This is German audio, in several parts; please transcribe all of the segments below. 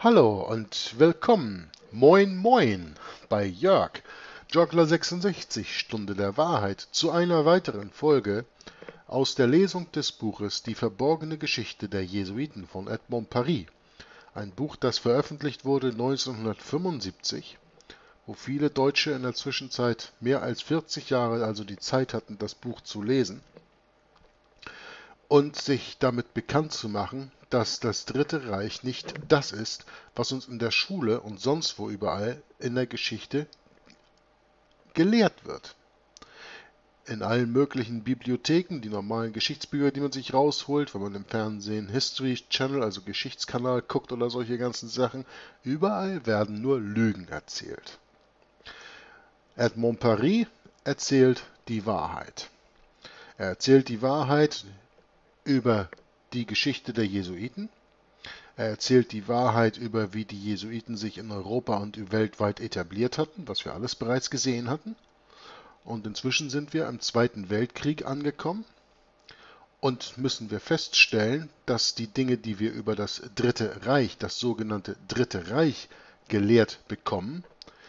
Hallo und willkommen, moin moin, bei Jörg, Joggler 66, Stunde der Wahrheit, zu einer weiteren Folge aus der Lesung des Buches Die verborgene Geschichte der Jesuiten von Edmond Paris. Ein Buch, das veröffentlicht wurde 1975, wo viele Deutsche in der Zwischenzeit mehr als 40 Jahre also die Zeit hatten, das Buch zu lesen und sich damit bekannt zu machen, dass das Dritte Reich nicht das ist, was uns in der Schule und sonst wo überall in der Geschichte gelehrt wird. In allen möglichen Bibliotheken, die normalen Geschichtsbücher, die man sich rausholt, wenn man im Fernsehen History Channel, also Geschichtskanal, guckt oder solche ganzen Sachen, überall werden nur Lügen erzählt. Edmond Paris erzählt die Wahrheit. Er erzählt die Wahrheit über die Geschichte der Jesuiten. Er erzählt die Wahrheit über, wie die Jesuiten sich in Europa und weltweit etabliert hatten, was wir alles bereits gesehen hatten. Und inzwischen sind wir im Zweiten Weltkrieg angekommen und müssen wir feststellen, dass die Dinge, die wir über das Dritte Reich, das sogenannte Dritte Reich, gelehrt bekommen,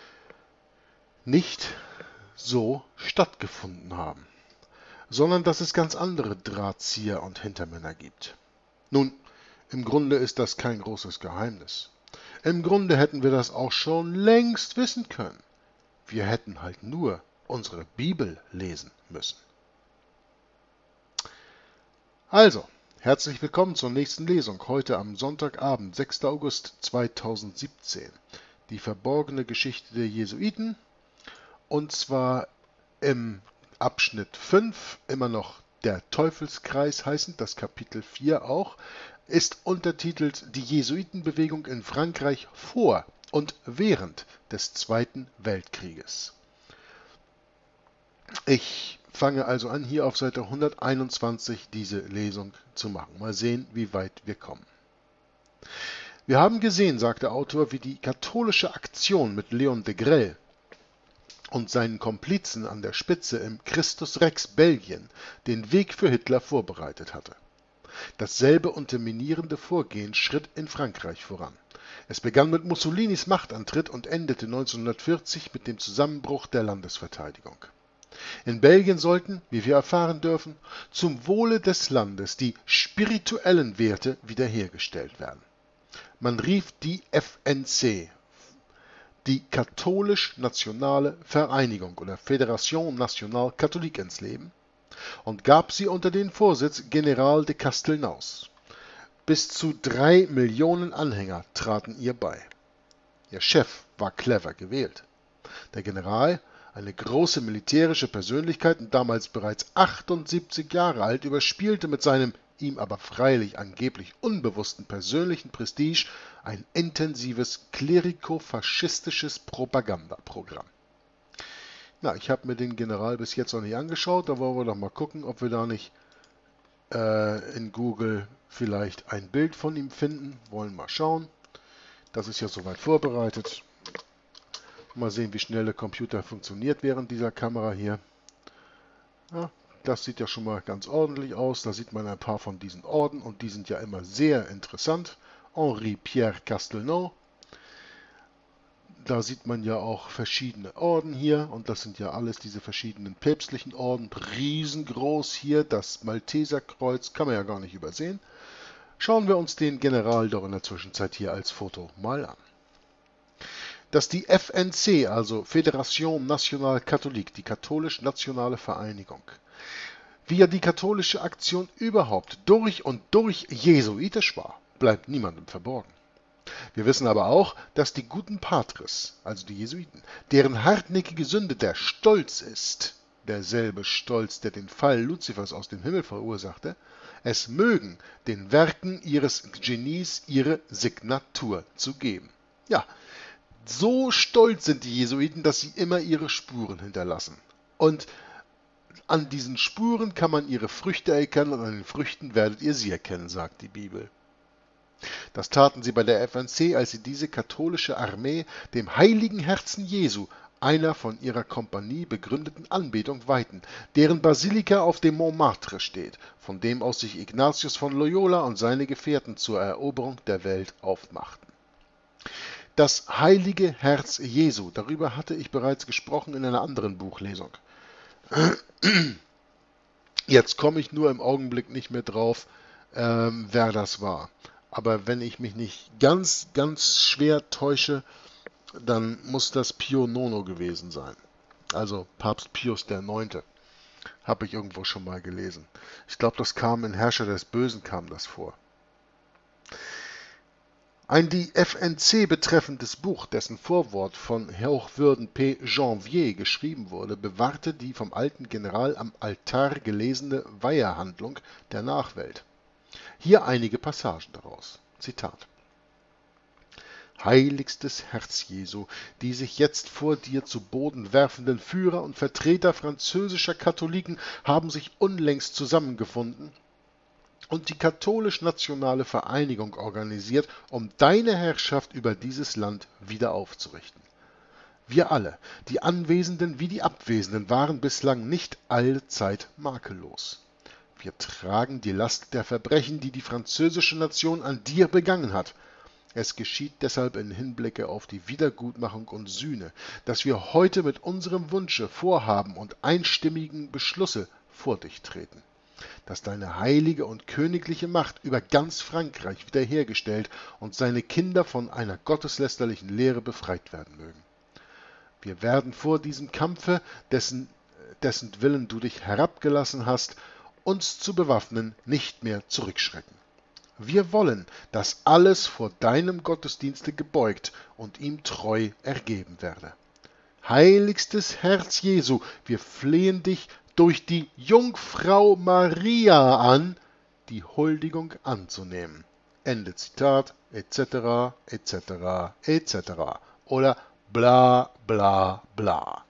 nicht so stattgefunden haben, sondern dass es ganz andere Drahtzieher und Hintermänner gibt. Nun, im Grunde ist das kein großes Geheimnis. Im Grunde hätten wir das auch schon längst wissen können. Wir hätten halt nur unsere Bibel lesen müssen. Also, herzlich willkommen zur nächsten Lesung, heute am Sonntagabend, 6. August 2017. Die verborgene Geschichte der Jesuiten, und zwar im Abschnitt 5, immer noch der Teufelskreis heißend, das Kapitel 4 auch, ist untertitelt Die Jesuitenbewegung in Frankreich vor und während des Zweiten Weltkrieges. Ich fange also an, hier auf Seite 121 diese Lesung zu machen. Mal sehen, wie weit wir kommen. Wir haben gesehen, sagt der Autor, wie die katholische Aktion mit Leon Degrelle und seinen Komplizen an der Spitze im Christus Rex Belgien den Weg für Hitler vorbereitet hatte. Dasselbe unterminierende Vorgehen schritt in Frankreich voran. Es begann mit Mussolinis Machtantritt und endete 1940 mit dem Zusammenbruch der Landesverteidigung. In Belgien sollten, wie wir erfahren dürfen, zum Wohle des Landes die spirituellen Werte wiederhergestellt werden. Man rief die FNC, die Katholisch-Nationale Vereinigung oder Fédération Nationale Catholique, ins Leben und gab sie unter den Vorsitz General de Castelnaus. Bis zu 3 Millionen Anhänger traten ihr bei. Ihr Chef war clever gewählt. Der General, eine große militärische Persönlichkeit und damals bereits 78 Jahre alt, überspielte mit seinem ihm aber freilich angeblich unbewussten persönlichen Prestige ein intensives klerikofaschistisches Propagandaprogramm. Na, ich habe mir den General bis jetzt noch nicht angeschaut, da wollen wir doch mal gucken, ob wir da nicht in Google vielleicht ein Bild von ihm finden. Wollen mal schauen. Das ist ja soweit vorbereitet. Mal sehen, wie schnell der Computer funktioniert während dieser Kamera hier. Ja, das sieht ja schon mal ganz ordentlich aus. Da sieht man ein paar von diesen Orden und die sind ja immer sehr interessant. Henri-Pierre Castelnau. Da sieht man ja auch verschiedene Orden hier und das sind ja alles diese verschiedenen päpstlichen Orden. Riesengroß hier, das Malteserkreuz kann man ja gar nicht übersehen. Schauen wir uns den General doch in der Zwischenzeit hier als Foto mal an. Dass die FNC, also Fédération Nationale Catholique, die katholisch-nationale Vereinigung, wie ja die katholische Aktion überhaupt durch und durch jesuitisch war, bleibt niemandem verborgen. Wir wissen aber auch, dass die guten Patres, also die Jesuiten, deren hartnäckige Sünde der Stolz ist, derselbe Stolz, der den Fall Luzifers aus dem Himmel verursachte, es mögen, den Werken ihres Genies ihre Signatur zu geben. Ja, so stolz sind die Jesuiten, dass sie immer ihre Spuren hinterlassen. Und an diesen Spuren kann man ihre Früchte erkennen und an den Früchten werdet ihr sie erkennen, sagt die Bibel. Das taten sie bei der FNC, als sie diese katholische Armee dem heiligen Herzen Jesu, einer von ihrer Kompanie begründeten Anbetung weihten, deren Basilika auf dem Montmartre steht, von dem aus sich Ignatius von Loyola und seine Gefährten zur Eroberung der Welt aufmachten. Das heilige Herz Jesu. Darüber hatte ich bereits gesprochen in einer anderen Buchlesung. Jetzt komme ich nur im Augenblick nicht mehr drauf, wer das war. Aber wenn ich mich nicht ganz, ganz schwer täusche, dann muss das Pio Nono gewesen sein. Also Papst Pius IX. Habe ich irgendwo schon mal gelesen. Ich glaube, das kam in Herrscher des Bösen kam das vor. Ein die FNC betreffendes Buch, dessen Vorwort von Hochwürden P. Janvier geschrieben wurde, bewahrte die vom alten General am Altar gelesene Weihehandlung der Nachwelt. Hier einige Passagen daraus. Zitat: Heiligstes Herz Jesu, die sich jetzt vor dir zu Boden werfenden Führer und Vertreter französischer Katholiken haben sich unlängst zusammengefunden und die katholisch-nationale Vereinigung organisiert, um deine Herrschaft über dieses Land wieder aufzurichten. Wir alle, die Anwesenden wie die Abwesenden, waren bislang nicht allzeit makellos. Wir tragen die Last der Verbrechen, die die französische Nation an dir begangen hat. Es geschieht deshalb in Hinblicke auf die Wiedergutmachung und Sühne, dass wir heute mit unserem Wunsche, Vorhaben und einstimmigen Beschlusse vor dich treten, dass deine heilige und königliche Macht über ganz Frankreich wiederhergestellt und seine Kinder von einer gotteslästerlichen Lehre befreit werden mögen. Wir werden vor diesem Kampfe, dessen Willen du dich herabgelassen hast, uns zu bewaffnen, nicht mehr zurückschrecken. Wir wollen, dass alles vor deinem Gottesdienste gebeugt und ihm treu ergeben werde. Heiligstes Herz Jesu, wir flehen dich durch die Jungfrau Maria an, die Huldigung anzunehmen. Ende Zitat, etc., etc., etc. Oder bla bla bla.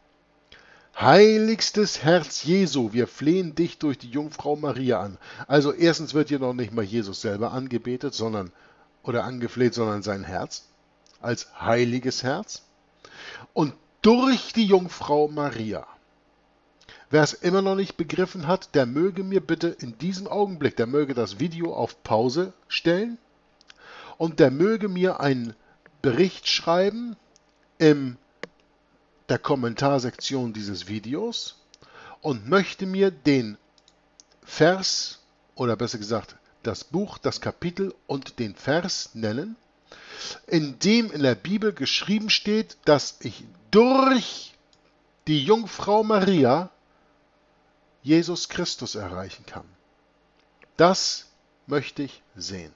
Heiligstes Herz Jesu, wir flehen dich durch die Jungfrau Maria an. Also erstens wird hier noch nicht mal Jesus selber angebetet, oder angefleht, sondern sein Herz als heiliges Herz. Und durch die Jungfrau Maria. Wer es immer noch nicht begriffen hat, der möge mir bitte in diesem Augenblick, der möge das Video auf Pause stellen und der möge mir einen Bericht schreiben in der Kommentarsektion dieses Videos und möchte mir den Vers, oder besser gesagt das Buch, das Kapitel und den Vers nennen, in dem in der Bibel geschrieben steht, dass ich durch die Jungfrau Maria Jesus Christus erreichen kann. Das möchte ich sehen.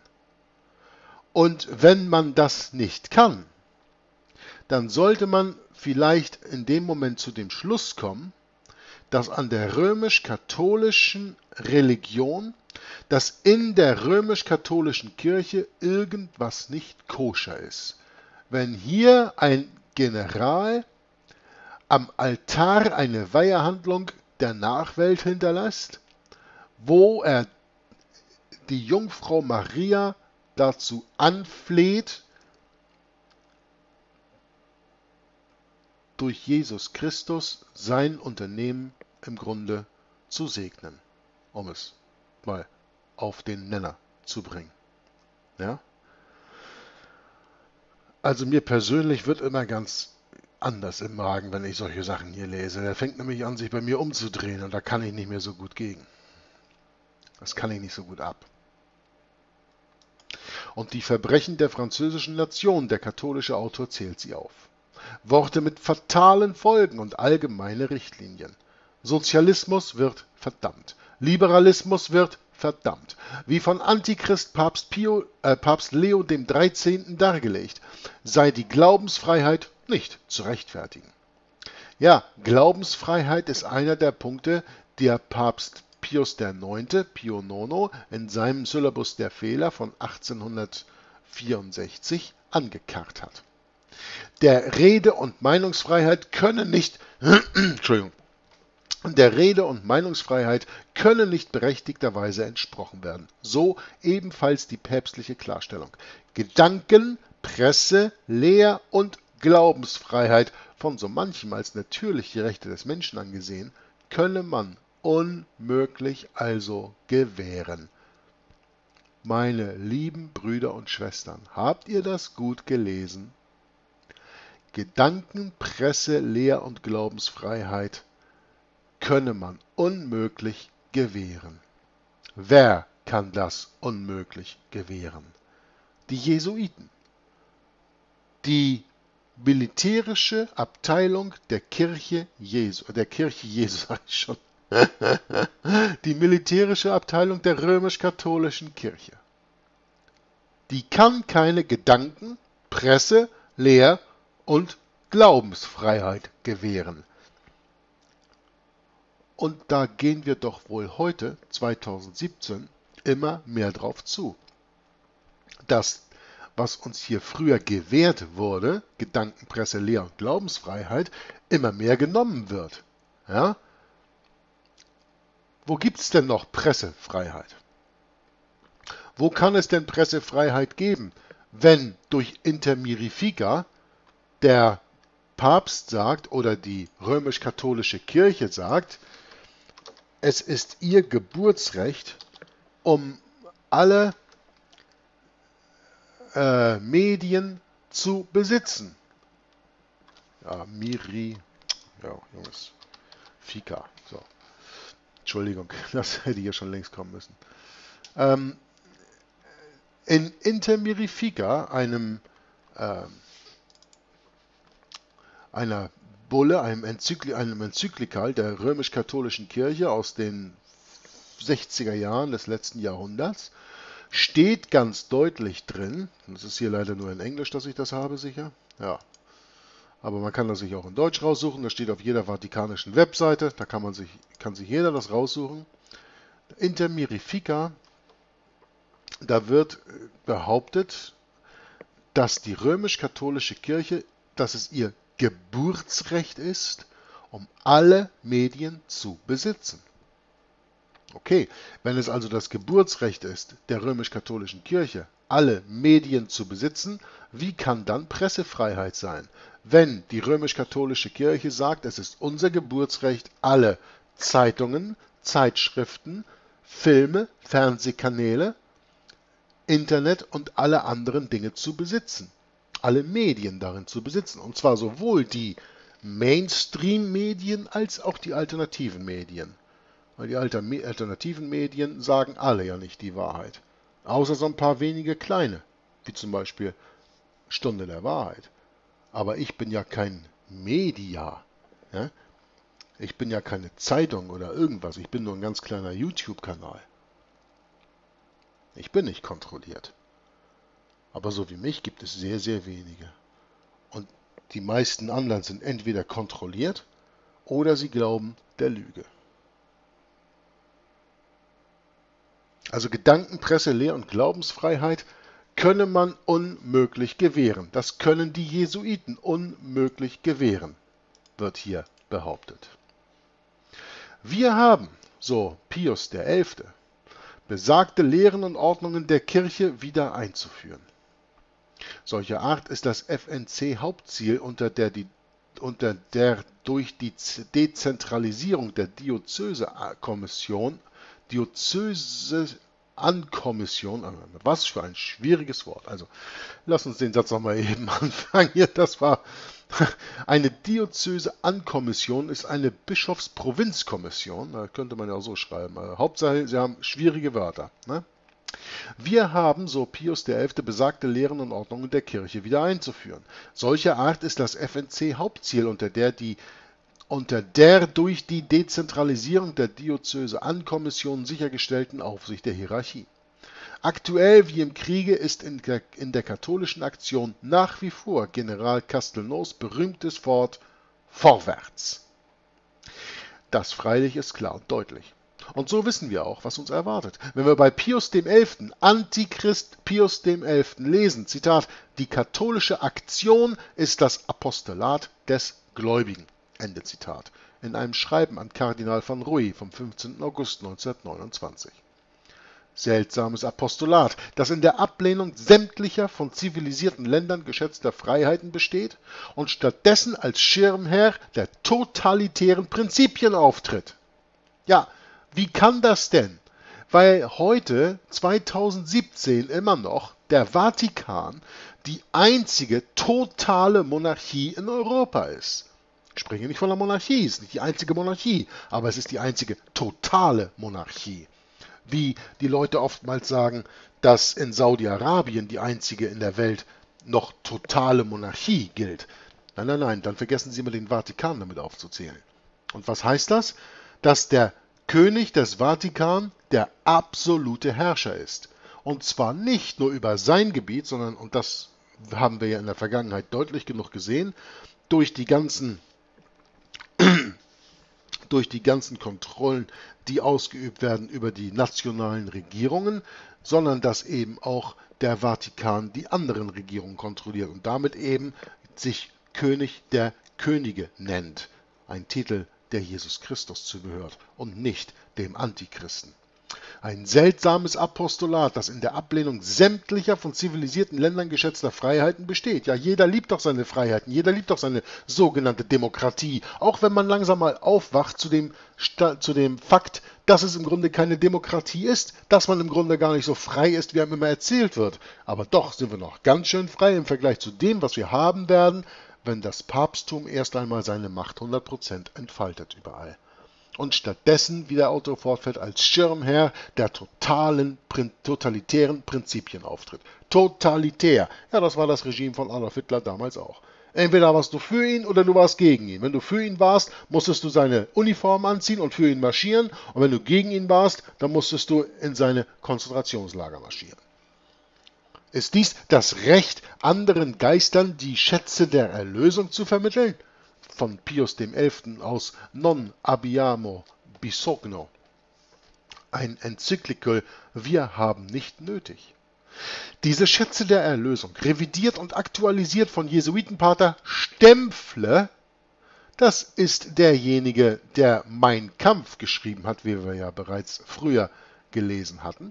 Und wenn man das nicht kann, dann sollte man vielleicht in dem Moment zu dem Schluss kommen, dass an der römisch-katholischen Religion, dass in der römisch-katholischen Kirche irgendwas nicht koscher ist. Wenn hier ein General am Altar eine Weihehandlung der Nachwelt hinterlässt, wo er die Jungfrau Maria dazu anfleht, durch Jesus Christus sein Unternehmen im Grunde zu segnen, um es mal auf den Nenner zu bringen. Ja? Also mir persönlich wird immer ganz anders im Magen, wenn ich solche Sachen hier lese. Der fängt nämlich an, sich bei mir umzudrehen und da kann ich nicht mehr so gut gegen. Das kann ich nicht so gut ab. Und die Verbrechen der französischen Nation, der katholische Autor zählt sie auf. Worte mit fatalen Folgen und allgemeine Richtlinien. Sozialismus wird verdammt. Liberalismus wird verdammt. Wie von Antichrist Papst Leo dem 13. dargelegt, sei die Glaubensfreiheit nicht zu rechtfertigen. Ja, Glaubensfreiheit ist einer der Punkte, der Papst Pius IX, Pio Nono, in seinem Syllabus der Fehler von 1864 angekarrt hat. Der Rede- und Meinungsfreiheit können nicht, der Rede- und Meinungsfreiheit können nicht berechtigterweise entsprochen werden. So ebenfalls die päpstliche Klarstellung. Gedanken-, Presse-, Lehr- und Glaubensfreiheit, von so manchem als natürliche Rechte des Menschen angesehen, könne man unmöglich also gewähren. Meine lieben Brüder und Schwestern, habt ihr das gut gelesen? Gedanken, Presse, Lehr- und Glaubensfreiheit könne man unmöglich gewähren. Wer kann das unmöglich gewähren? Die Jesuiten. Die militärische Abteilung der Kirche Jesu, sag ich schon. Die militärische Abteilung der römisch-katholischen Kirche. Die kann keine Gedanken, Presse, Lehr- und Glaubensfreiheit gewähren. Und da gehen wir doch wohl heute, 2017, immer mehr drauf zu. Das, was uns hier früher gewährt wurde, Gedanken, Presse, Lehr- und Glaubensfreiheit, immer mehr genommen wird. Ja? Wo gibt es denn noch Pressefreiheit? Wo kann es denn Pressefreiheit geben, wenn durch Inter Mirifica der Papst sagt oder die römisch-katholische Kirche sagt, es ist ihr Geburtsrecht, um alle Medien zu besitzen. Ja, Junges, Fika. So. Entschuldigung, das hätte hier schon längst kommen müssen. In Inter Mirifica, einer Bulle, einem Enzyklikal der römisch-katholischen Kirche aus den 60er Jahren des letzten Jahrhunderts, steht ganz deutlich drin, das ist hier leider nur in Englisch, dass ich das habe, sicher, ja, aber man kann das sich auch in Deutsch raussuchen, das steht auf jeder vatikanischen Webseite, da kann sich jeder das raussuchen. Inter Mirifica, da wird behauptet, dass die römisch-katholische Kirche, dass es ihr Geburtsrecht ist, um alle Medien zu besitzen. Okay, wenn es also das Geburtsrecht ist, der römisch-katholischen Kirche, alle Medien zu besitzen, wie kann dann Pressefreiheit sein? Wenn die römisch-katholische Kirche sagt, es ist unser Geburtsrecht, alle Zeitungen, Zeitschriften, Filme, Fernsehkanäle, Internet und alle anderen Dinge zu besitzen. Alle Medien darin zu besitzen. Und zwar sowohl die Mainstream-Medien als auch die alternativen Medien. Weil die alternativen Medien sagen alle ja nicht die Wahrheit. Außer so ein paar wenige kleine, wie zum Beispiel Stunde der Wahrheit. Aber ich bin ja kein Media. Ja? Ich bin ja keine Zeitung oder irgendwas. Ich bin nur ein ganz kleiner YouTube-Kanal. Ich bin nicht kontrolliert. Aber so wie mich gibt es sehr, sehr wenige. Und die meisten anderen sind entweder kontrolliert oder sie glauben der Lüge. Also Gedanken, Presse, Lehr- und Glaubensfreiheit könne man unmöglich gewähren. Das können die Jesuiten unmöglich gewähren, wird hier behauptet. Wir haben, so Pius XI., besagte Lehren und Ordnungen der Kirche wieder einzuführen. Solcher Art ist das FNC-Hauptziel, unter der durch die Dezentralisierung der Diözese-Ankommission, was für ein schwieriges Wort. Also, lass uns den Satz nochmal eben anfangen. Hier, das war eine Diözese-Ankommission, ist eine Bischofsprovinzkommission. Da könnte man ja auch so schreiben. Hauptsache, sie haben schwierige Wörter. Ne? Wir haben, so Pius XI., besagte Lehren und Ordnungen der Kirche wieder einzuführen. Solcher Art ist das FNC-Hauptziel, unter der durch die Dezentralisierung der Diözese-Ankommission sichergestellten Aufsicht der Hierarchie. Aktuell wie im Kriege ist in der katholischen Aktion nach wie vor General Castelnaus berühmtes Wort vorwärts. Das freilich ist klar und deutlich. Und so wissen wir auch, was uns erwartet. Wenn wir bei Pius XI., Antichrist Pius XI. lesen, Zitat, die katholische Aktion ist das Apostolat des Gläubigen. Ende Zitat. In einem Schreiben an Kardinal van Ruy vom 15. August 1929. Seltsames Apostolat, das in der Ablehnung sämtlicher von zivilisierten Ländern geschätzter Freiheiten besteht und stattdessen als Schirmherr der totalitären Prinzipien auftritt. Ja, wie kann das denn? Weil heute, 2017, immer noch der Vatikan die einzige totale Monarchie in Europa ist. Ich spreche nicht von der Monarchie, es ist nicht die einzige Monarchie, aber es ist die einzige totale Monarchie. Wie die Leute oftmals sagen, dass in Saudi-Arabien die einzige in der Welt noch totale Monarchie gilt. Nein, nein, nein, dann vergessen Sie mal den Vatikan damit aufzuzählen. Und was heißt das? Dass der König des Vatikan der absolute Herrscher ist. Und zwar nicht nur über sein Gebiet, sondern, und das haben wir ja in der Vergangenheit deutlich genug gesehen, durch die ganzen Kontrollen, die ausgeübt werden über die nationalen Regierungen, sondern dass eben auch der Vatikan die anderen Regierungen kontrolliert und damit eben sich König der Könige nennt. Ein Titel, der Jesus Christus zugehört und nicht dem Antichristen. Ein seltsames Apostolat, das in der Ablehnung sämtlicher von zivilisierten Ländern geschätzter Freiheiten besteht. Ja, jeder liebt doch seine Freiheiten, jeder liebt doch seine sogenannte Demokratie. Auch wenn man langsam mal aufwacht zu dem Fakt, dass es im Grunde keine Demokratie ist, dass man im Grunde gar nicht so frei ist, wie einem immer erzählt wird. Aber doch sind wir noch ganz schön frei im Vergleich zu dem, was wir haben werden, wenn das Papsttum erst einmal seine Macht 100% entfaltet überall. Und stattdessen, wie der Autor fortfährt, als Schirmherr der totalitären Prinzipien auftritt. Totalitär. Ja, das war das Regime von Adolf Hitler damals auch. Entweder warst du für ihn oder du warst gegen ihn. Wenn du für ihn warst, musstest du seine Uniform anziehen und für ihn marschieren. Und wenn du gegen ihn warst, dann musstest du in seine Konzentrationslager marschieren. Ist dies das Recht, anderen Geistern die Schätze der Erlösung zu vermitteln? Von Pius XI. Aus Non abbiamo bisogno. Ein Enzyklikel, wir haben nicht nötig. Diese Schätze der Erlösung, revidiert und aktualisiert von Jesuitenpater Stempfle, das ist derjenige, der Mein Kampf geschrieben hat, wie wir ja bereits früher gelesen hatten.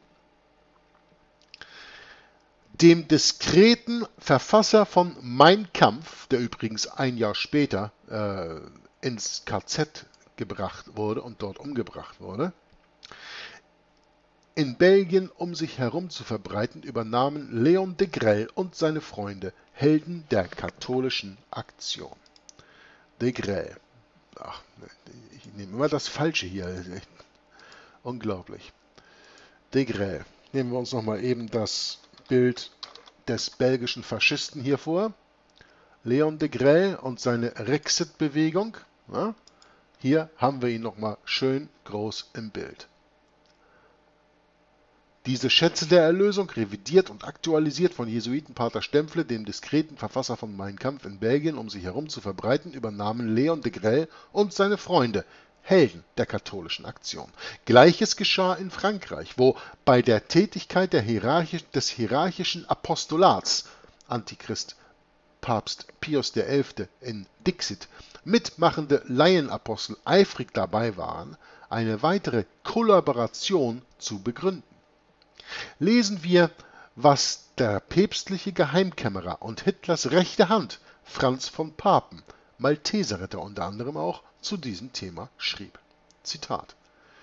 Dem diskreten Verfasser von Mein Kampf, der übrigens ein Jahr später ins KZ gebracht wurde und dort umgebracht wurde, in Belgien um sich herum zu verbreiten, übernahmen Leon Degrelle und seine Freunde, Helden der katholischen Aktion. Degrelle. Ach, ich nehme immer das Falsche hier. Unglaublich. Degrelle. Nehmen wir uns nochmal eben das Bild des belgischen Faschisten hier vor. Leon Degrelle und seine Rexit-Bewegung. Ja, hier haben wir ihn nochmal schön groß im Bild. Diese Schätze der Erlösung, revidiert und aktualisiert von Jesuitenpater Stempfle, dem diskreten Verfasser von Mein Kampf in Belgien, um sich herum zu verbreiten, übernahmen Leon Degrelle und seine Freunde, Helden der katholischen Aktion. Gleiches geschah in Frankreich, wo bei der Tätigkeit des hierarchischen Apostolats Antichrist Papst Pius XI. In Dixit mitmachende Laienapostel eifrig dabei waren, eine weitere Kollaboration zu begründen. Lesen wir, was der päpstliche Geheimkämmerer und Hitlers rechte Hand, Franz von Papen, Malteserritter unter anderem auch, zu diesem Thema schrieb. Zitat: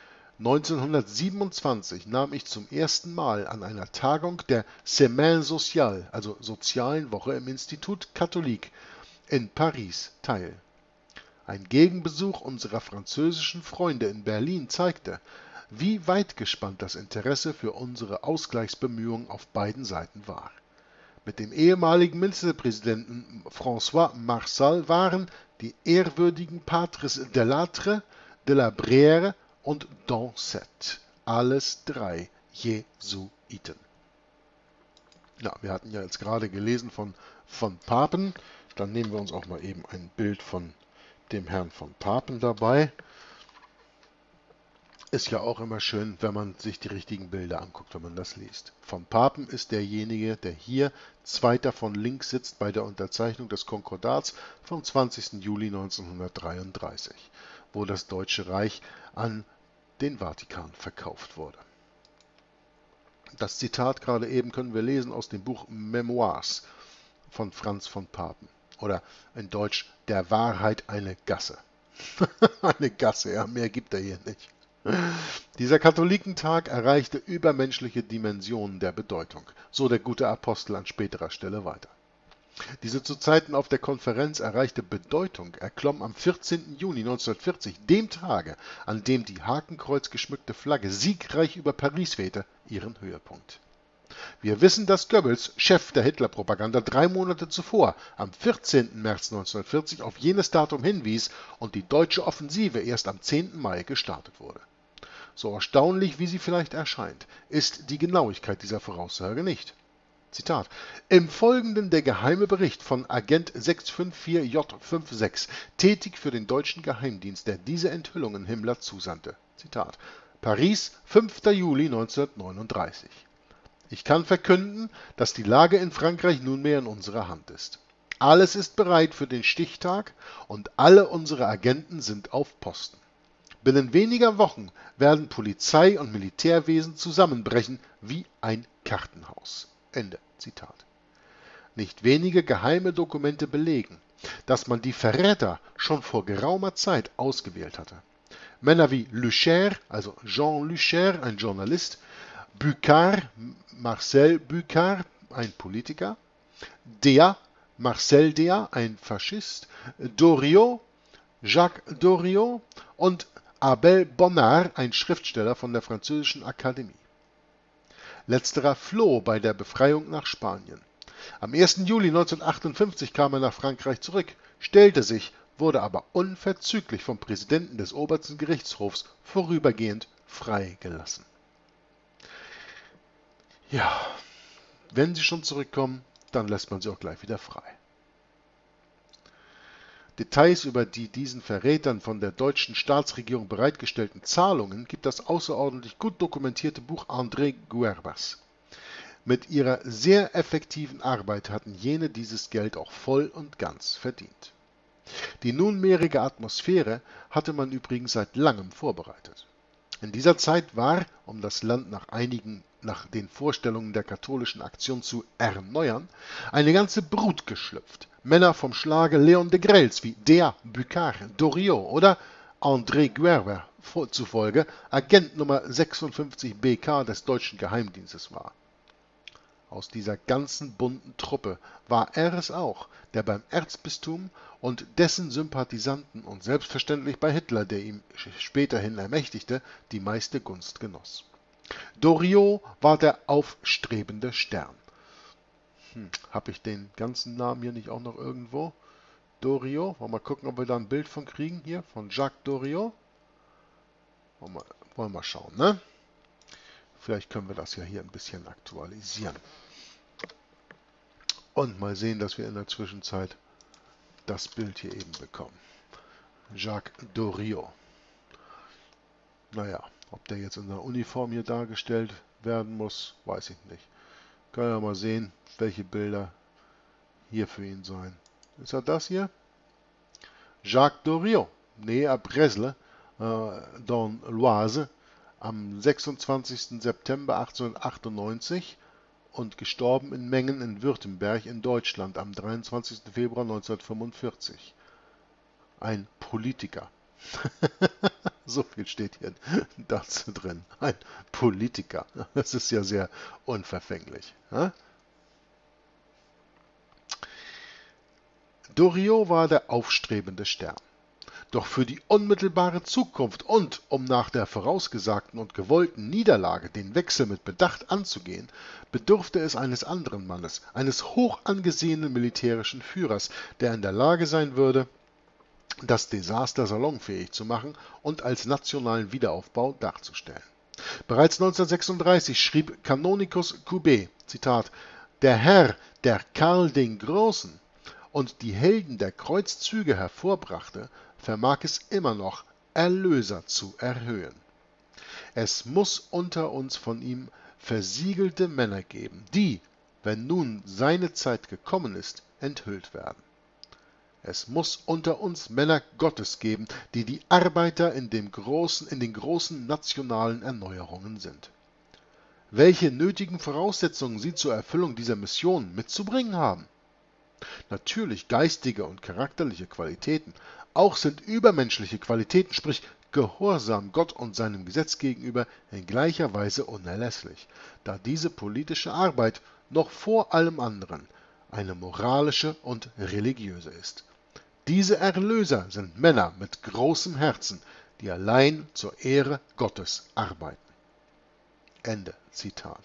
1927 nahm ich zum ersten Mal an einer Tagung der Semaine Sociale, also sozialen Woche im Institut Catholique in Paris teil. Ein Gegenbesuch unserer französischen Freunde in Berlin zeigte, wie weit gespannt das Interesse für unsere Ausgleichsbemühungen auf beiden Seiten war. Mit dem ehemaligen Ministerpräsidenten François Marsal waren die ehrwürdigen Patres Delattre, de la Brière und Dancet, alles drei Jesuiten. Ja, wir hatten ja jetzt gerade gelesen von Papen, dann nehmen wir uns auch mal eben ein Bild von dem Herrn von Papen dabei. Ist ja auch immer schön, wenn man sich die richtigen Bilder anguckt, wenn man das liest. Von Papen ist derjenige, der hier zweiter von links sitzt bei der Unterzeichnung des Konkordats vom 20. Juli 1933, wo das Deutsche Reich an den Vatikan verkauft wurde. Das Zitat gerade eben können wir lesen aus dem Buch Memoirs von Franz von Papen. Oder in Deutsch, der Wahrheit eine Gasse. Eine Gasse, ja, mehr gibt er hier nicht. Dieser Katholikentag erreichte übermenschliche Dimensionen der Bedeutung, so der gute Apostel an späterer Stelle weiter. Diese zu Zeiten auf der Konferenz erreichte Bedeutung erklomm am 14. Juni 1940, dem Tage, an dem die hakenkreuzgeschmückte Flagge siegreich über Paris wehte, ihren Höhepunkt. Wir wissen, dass Goebbels, Chef der Hitlerpropaganda, 3 Monate zuvor, am 14. März 1940, auf jenes Datum hinwies und die deutsche Offensive erst am 10. Mai gestartet wurde. So erstaunlich, wie sie vielleicht erscheint, ist die Genauigkeit dieser Voraussage nicht. Zitat: Im Folgenden der geheime Bericht von Agent 654J56, tätig für den deutschen Geheimdienst, der diese Enthüllungen Himmler zusandte. Zitat: Paris, 5. Juli 1939. Ich kann verkünden, dass die Lage in Frankreich nunmehr in unserer Hand ist. Alles ist bereit für den Stichtag und alle unsere Agenten sind auf Posten. Binnen weniger Wochen werden Polizei und Militärwesen zusammenbrechen wie ein Kartenhaus. Ende Zitat. Nicht wenige geheime Dokumente belegen, dass man die Verräter schon vor geraumer Zeit ausgewählt hatte. Männer wie Luchaire, also Jean Luchaire, ein Journalist, Bucquart, Marcel Bucquart, ein Politiker, Dea, Marcel Dea, ein Faschist, Doriot, Jacques Doriot und Abel Bonnard, ein Schriftsteller von der Französischen Akademie. Letzterer floh bei der Befreiung nach Spanien. Am 1. Juli 1958 kam er nach Frankreich zurück, stellte sich, wurde aber unverzüglich vom Präsidenten des obersten Gerichtshofs vorübergehend freigelassen. Ja, wenn sie schon zurückkommen, dann lässt man sie auch gleich wieder frei. Details über die diesen Verrätern von der deutschen Staatsregierung bereitgestellten Zahlungen gibt das außerordentlich gut dokumentierte Buch André Guerbas. Mit ihrer sehr effektiven Arbeit hatten jene dieses Geld auch voll und ganz verdient. Die nunmehrige Atmosphäre hatte man übrigens seit langem vorbereitet. In dieser Zeit war, um das Land nach den Vorstellungen der katholischen Aktion zu erneuern, eine ganze Brut geschlüpft. Männer vom Schlage Leon de Grels wie Dea, Bucquart, Doriot oder André Guerber zufolge Agent Nummer 56 BK des deutschen Geheimdienstes war. Aus dieser ganzen bunten Truppe war er es auch, der beim Erzbistum und dessen Sympathisanten und selbstverständlich bei Hitler, der ihm späterhin ermächtigte, die meiste Gunst genoss. Doriot war der aufstrebende Stern. Habe ich den ganzen Namen hier nicht auch noch irgendwo? Doriot, wollen wir mal gucken, ob wir da ein Bild von kriegen hier, von Jacques Doriot. Wollen wir mal schauen, ne? Vielleicht können wir das ja hier ein bisschen aktualisieren. Und mal sehen, dass wir in der Zwischenzeit das Bild hier eben bekommen. Jacques Doriot. Naja, ob der jetzt in der Uniform hier dargestellt werden muss, weiß ich nicht. Können wir mal sehen, welche Bilder hier für ihn sein. Ist er das hier? Jacques Doriot, né à Bresle, dans l'Oise, am 26. September 1898 und gestorben in Mengen in Württemberg in Deutschland am 23. Februar 1945. Ein Politiker. So viel steht hier dazu drin. Ein Politiker. Das ist ja sehr unverfänglich. Doriot war der aufstrebende Stern. Doch für die unmittelbare Zukunft und um nach der vorausgesagten und gewollten Niederlage den Wechsel mit Bedacht anzugehen, bedurfte es eines anderen Mannes, eines hoch angesehenen militärischen Führers, der in der Lage sein würde, das Desaster salonfähig zu machen und als nationalen Wiederaufbau darzustellen. Bereits 1936 schrieb Canonicus Courbet, Zitat, der Herr, der Karl den Großen und die Helden der Kreuzzüge hervorbrachte, vermag es immer noch, Erlöser zu erhöhen. Es muss unter uns von ihm versiegelte Männer geben, die, wenn nun seine Zeit gekommen ist, enthüllt werden. Es muss unter uns Männer Gottes geben, die die Arbeiter in den großen nationalen Erneuerungen sind. Welche nötigen Voraussetzungen sie zur Erfüllung dieser Mission mitzubringen haben? Natürlich geistige und charakterliche Qualitäten, auch sind übermenschliche Qualitäten, sprich Gehorsam Gott und seinem Gesetz gegenüber in gleicher Weise unerlässlich, da diese politische Arbeit noch vor allem anderen eine moralische und religiöse ist. Diese Erlöser sind Männer mit großem Herzen, die allein zur Ehre Gottes arbeiten. Ende Zitat.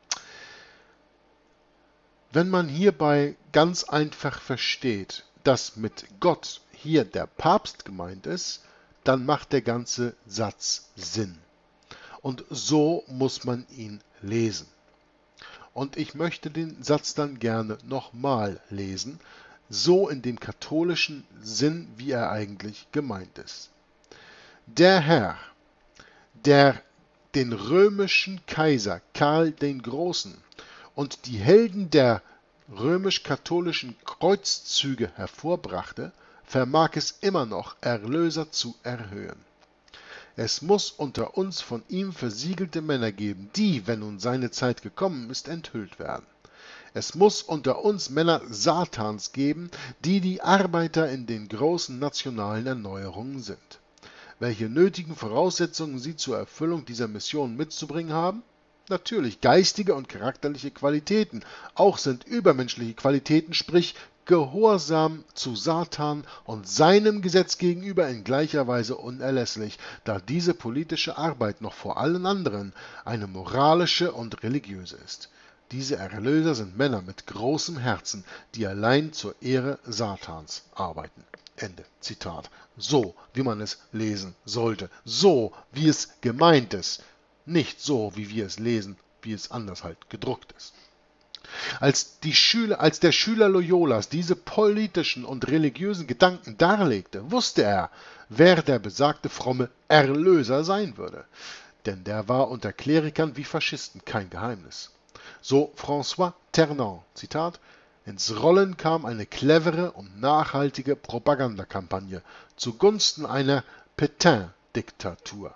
Wenn man hierbei ganz einfach versteht, dass mit Gott hier der Papst gemeint ist, dann macht der ganze Satz Sinn. Und so muss man ihn lesen. Und ich möchte den Satz dann gerne nochmal lesen, so in dem katholischen Sinn, wie er eigentlich gemeint ist. Der Herr, der den römischen Kaiser Karl den Großen und die Helden der römisch-katholischen Kreuzzüge hervorbrachte, vermag es immer noch, Erlöser zu erhöhen. Es muss unter uns von ihm versiegelte Männer geben, die, wenn nun seine Zeit gekommen ist, enthüllt werden. Es muss unter uns Männer Satans geben, die die Arbeiter in den großen nationalen Erneuerungen sind. Welche nötigen Voraussetzungen sie zur Erfüllung dieser Mission mitzubringen haben? Natürlich geistige und charakterliche Qualitäten. Auch sind übermenschliche Qualitäten, sprich Gehorsam zu Satan und seinem Gesetz gegenüber in gleicher Weise unerlässlich, da diese politische Arbeit noch vor allen anderen eine moralische und religiöse ist. Diese Erlöser sind Männer mit großem Herzen, die allein zur Ehre Satans arbeiten. Ende Zitat. So, wie man es lesen sollte. So, wie es gemeint ist. Nicht so, wie wir es lesen, wie es anders halt gedruckt ist. Als der Schüler Loyolas diese politischen und religiösen Gedanken darlegte, wusste er, wer der besagte fromme Erlöser sein würde. Denn der war unter Klerikern wie Faschisten kein Geheimnis. So François Ternan, Zitat, ins Rollen kam eine clevere und nachhaltige Propagandakampagne zugunsten einer Pétain-Diktatur.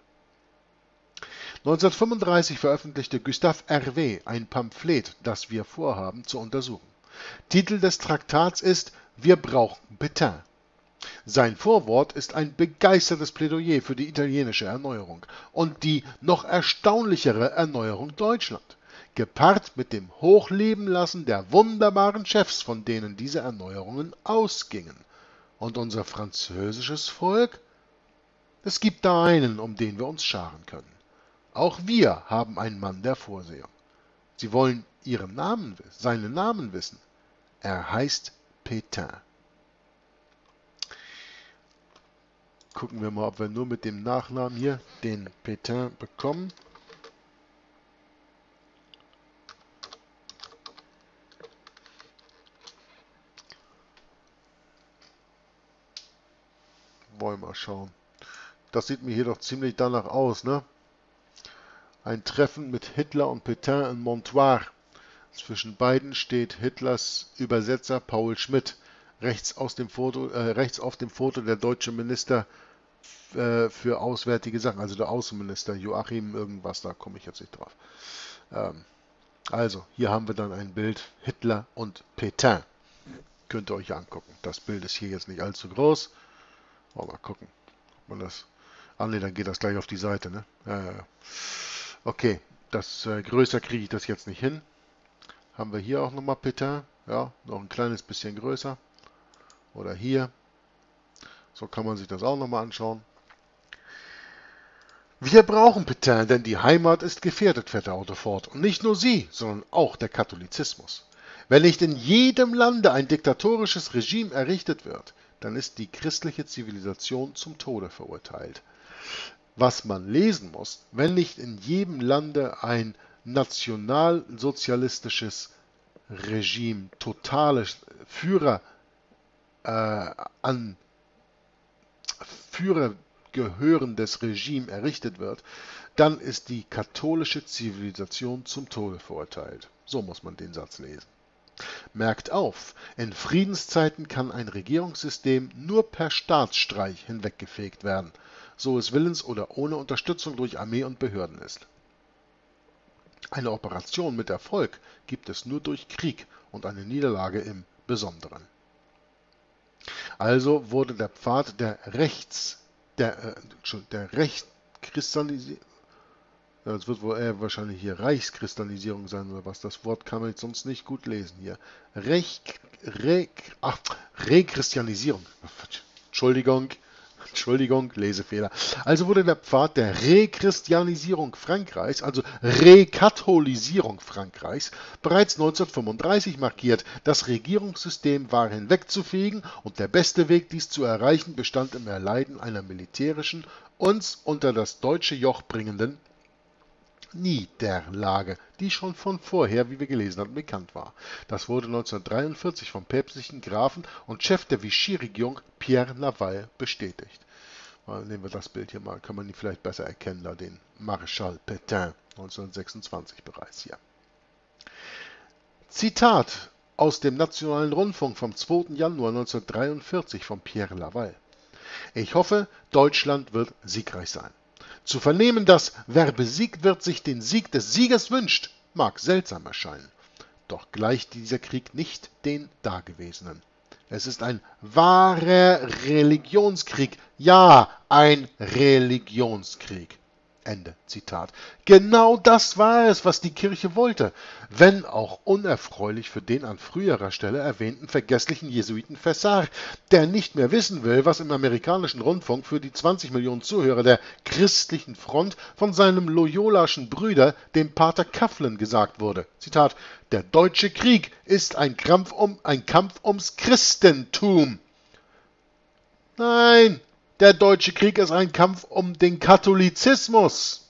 1935 veröffentlichte Gustave Hervé ein Pamphlet, das wir vorhaben zu untersuchen. Titel des Traktats ist »Wir brauchen Pétain«. Sein Vorwort ist ein begeistertes Plädoyer für die italienische Erneuerung und die noch erstaunlichere Erneuerung Deutschland, gepaart mit dem Hochlebenlassen der wunderbaren Chefs, von denen diese Erneuerungen ausgingen. Und unser französisches Volk? Es gibt da einen, um den wir uns scharen können. Auch wir haben einen Mann der Vorsehung. Sie wollen seinen Namen wissen. Er heißt Pétain. Gucken wir mal, ob wir nur mit dem Nachnamen hier den Pétain bekommen. Wollen wir mal schauen. Das sieht mir hier doch ziemlich danach aus, ne? Ein Treffen mit Hitler und Pétain in Montoire. Zwischen beiden steht Hitlers Übersetzer Paul Schmidt. Rechts auf dem Foto der deutsche Minister für Auswärtige Sachen, also der Außenminister Joachim irgendwas, da komme ich jetzt nicht drauf. Also, hier haben wir dann ein Bild Hitler und Pétain. Könnt ihr euch angucken. Das Bild ist hier jetzt nicht allzu groß. Mal gucken, ob man das... Ah ne, dann geht das gleich auf die Seite, ne? Okay, größer kriege ich das jetzt nicht hin. Haben wir hier auch nochmal Pétain. Ja, noch ein kleines bisschen größer. Oder hier. So kann man sich das auch nochmal anschauen. Wir brauchen Pétain, denn die Heimat ist gefährdet, fährt der Autor fort. Und nicht nur sie, sondern auch der Katholizismus. Wenn nicht in jedem Lande ein diktatorisches Regime errichtet wird, dann ist die christliche Zivilisation zum Tode verurteilt. Was man lesen muss, wenn nicht in jedem Lande ein nationalsozialistisches Regime, totale Führer gehörendes Regime errichtet wird, dann ist die katholische Zivilisation zum Tode verurteilt. So muss man den Satz lesen. Merkt auf, in Friedenszeiten kann ein Regierungssystem nur per Staatsstreich hinweggefegt werden, so es willens oder ohne Unterstützung durch Armee und Behörden ist. Eine Operation mit Erfolg gibt es nur durch Krieg und eine Niederlage im Besonderen. Also wurde der Pfad der der Rechtskristallisierung, das wird wohl eher wahrscheinlich hier Reichskristallisierung sein oder was. Das Wort kann man jetzt sonst nicht gut lesen hier. Rechristianisierung. Entschuldigung, Lesefehler. Also wurde der Pfad der Rechristianisierung Frankreichs, also Rekatholisierung Frankreichs, bereits 1935 markiert. Das Regierungssystem war hinwegzufegen und der beste Weg, dies zu erreichen, bestand im Erleiden einer militärischen, uns unter das deutsche Joch bringenden Niederlage, die schon von vorher, wie wir gelesen haben, bekannt war. Das wurde 1943 vom päpstlichen Grafen und Chef der Vichy-Regierung Pierre Laval bestätigt. Nehmen wir das Bild hier mal, kann man ihn vielleicht besser erkennen, da den Marschall Pétain, 1926 bereits hier. Zitat aus dem Nationalen Rundfunk vom 2. Januar 1943 von Pierre Laval. Ich hoffe, Deutschland wird siegreich sein. Zu vernehmen, dass wer besiegt wird, sich den Sieg des Siegers wünscht, mag seltsam erscheinen. Doch gleicht dieser Krieg nicht den dagewesenen. Es ist ein wahrer Religionskrieg. Ja, ein Religionskrieg. Ende Zitat. Genau das war es, was die Kirche wollte, wenn auch unerfreulich für den an früherer Stelle erwähnten vergesslichen Jesuiten Fessard, der nicht mehr wissen will, was im amerikanischen Rundfunk für die 20 Millionen Zuhörer der christlichen Front von seinem loyolaschen Brüder, dem Pater Coughlin, gesagt wurde. Zitat: Der deutsche Krieg ist ein Kampf ums Christentum. Nein! Der Deutsche Krieg ist ein Kampf um den Katholizismus.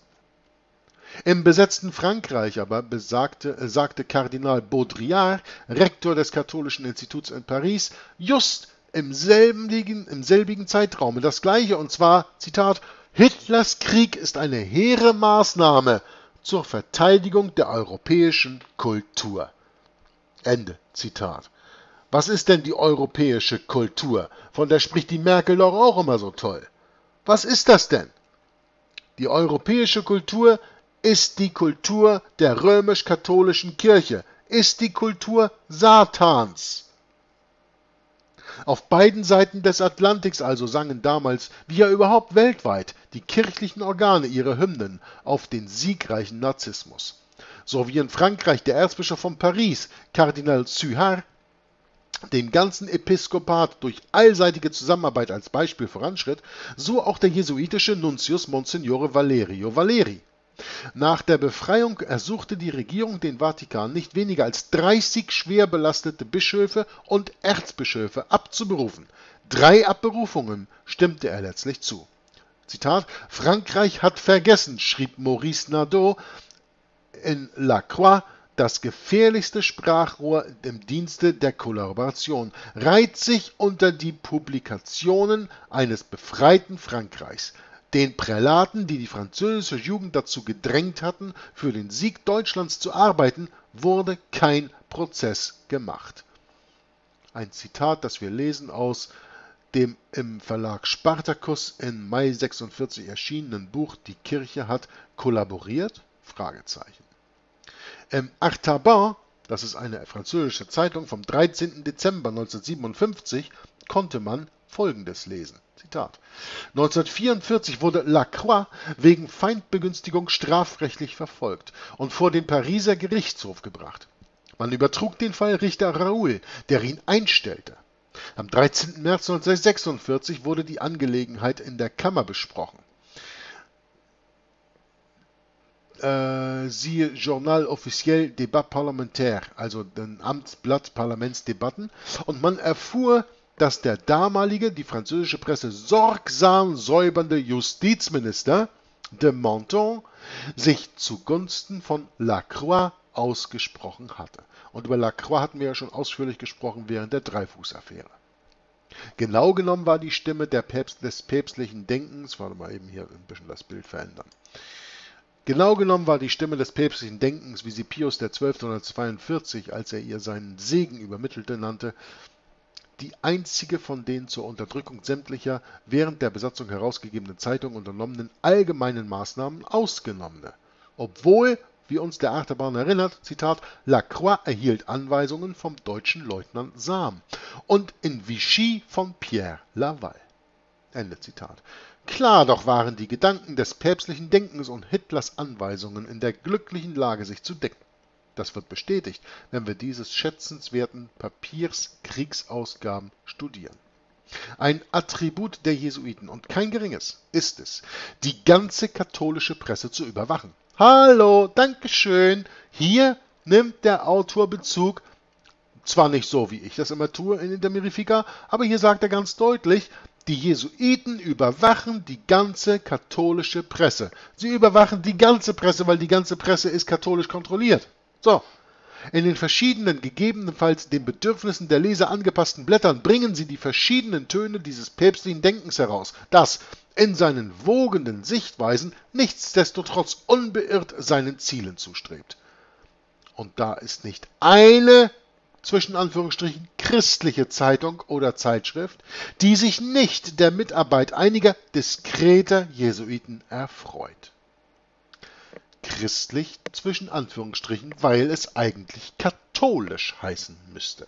Im besetzten Frankreich aber sagte Kardinal Baudrillard, Rektor des Katholischen Instituts in Paris, just im selbigen Zeitraum das Gleiche, und zwar, Zitat, Hitlers Krieg ist eine hehre Maßnahme zur Verteidigung der europäischen Kultur. Ende Zitat. Was ist denn die europäische Kultur? Von der spricht die Merkel doch auch immer so toll. Was ist das denn? Die europäische Kultur ist die Kultur der römisch-katholischen Kirche, ist die Kultur Satans. Auf beiden Seiten des Atlantiks also sangen damals, wie ja überhaupt weltweit, die kirchlichen Organe ihre Hymnen auf den siegreichen Nazismus. So wie in Frankreich der Erzbischof von Paris, Kardinal Suhard, dem ganzen Episkopat durch allseitige Zusammenarbeit als Beispiel voranschritt, so auch der jesuitische Nuntius Monsignore Valerio Valeri. Nach der Befreiung ersuchte die Regierung den Vatikan, nicht weniger als 30 schwer belastete Bischöfe und Erzbischöfe abzuberufen. 3 Abberufungen stimmte er letztlich zu. Zitat: Frankreich hat vergessen, schrieb Maurice Nadeau in La Croix, das gefährlichste Sprachrohr im Dienste der Kollaboration, reiht sich unter die Publikationen eines befreiten Frankreichs. Den Prälaten, die die französische Jugend dazu gedrängt hatten, für den Sieg Deutschlands zu arbeiten, wurde kein Prozess gemacht. Ein Zitat, das wir lesen aus dem im Verlag Spartacus im Mai 46 erschienenen Buch Die Kirche hat kollaboriert? Fragezeichen. Im Artaban, das ist eine französische Zeitung vom 13. Dezember 1957, konnte man Folgendes lesen. Zitat: 1944 wurde Lacroix wegen Feindbegünstigung strafrechtlich verfolgt und vor den Pariser Gerichtshof gebracht. Man übertrug den Fall Richter Raoul, der ihn einstellte. Am 13. März 1946 wurde die Angelegenheit in der Kammer besprochen. Siehe Journal officiel Débat Parlementaire, also den Amtsblatt Parlamentsdebatten, und man erfuhr, dass der damalige, die französische Presse sorgsam säubernde Justizminister de Menthon sich zugunsten von Lacroix ausgesprochen hatte. Und über Lacroix hatten wir ja schon ausführlich gesprochen während der Dreyfus-Affäre. Genau genommen war die Stimme des päpstlichen Denkens, warte mal eben hier ein bisschen das Bild verändern. Genau genommen war die Stimme des päpstlichen Denkens, wie sie Pius XII. 1942, als er ihr seinen Segen übermittelte, nannte, die einzige von den zur Unterdrückung sämtlicher während der Besatzung herausgegebenen Zeitungen unternommenen allgemeinen Maßnahmen ausgenommene. Obwohl, wie uns der Artaban erinnert, Zitat, Lacroix erhielt Anweisungen vom deutschen Leutnant Sam und in Vichy von Pierre Laval. Ende Zitat. Klar doch waren die Gedanken des päpstlichen Denkens und Hitlers Anweisungen in der glücklichen Lage, sich zu decken. Das wird bestätigt, wenn wir dieses schätzenswerten Papiers Kriegsausgaben studieren. Ein Attribut der Jesuiten und kein geringes ist es, die ganze katholische Presse zu überwachen. Hallo, Dankeschön. Hier nimmt der Autor Bezug, zwar nicht so, wie ich das immer tue in der Mirifica, aber hier sagt er ganz deutlich, die Jesuiten überwachen die ganze katholische Presse. Sie überwachen die ganze Presse, weil die ganze Presse ist katholisch kontrolliert. So. In den verschiedenen, gegebenenfalls den Bedürfnissen der Leser angepassten Blättern bringen sie die verschiedenen Töne dieses päpstlichen Denkens heraus, das in seinen wogenden Sichtweisen nichtsdestotrotz unbeirrt seinen Zielen zustrebt. Und da ist nicht eine, zwischen Anführungsstrichen, christliche Zeitung oder Zeitschrift, die sich nicht der Mitarbeit einiger diskreter Jesuiten erfreut. Christlich zwischen Anführungsstrichen, weil es eigentlich katholisch heißen müsste.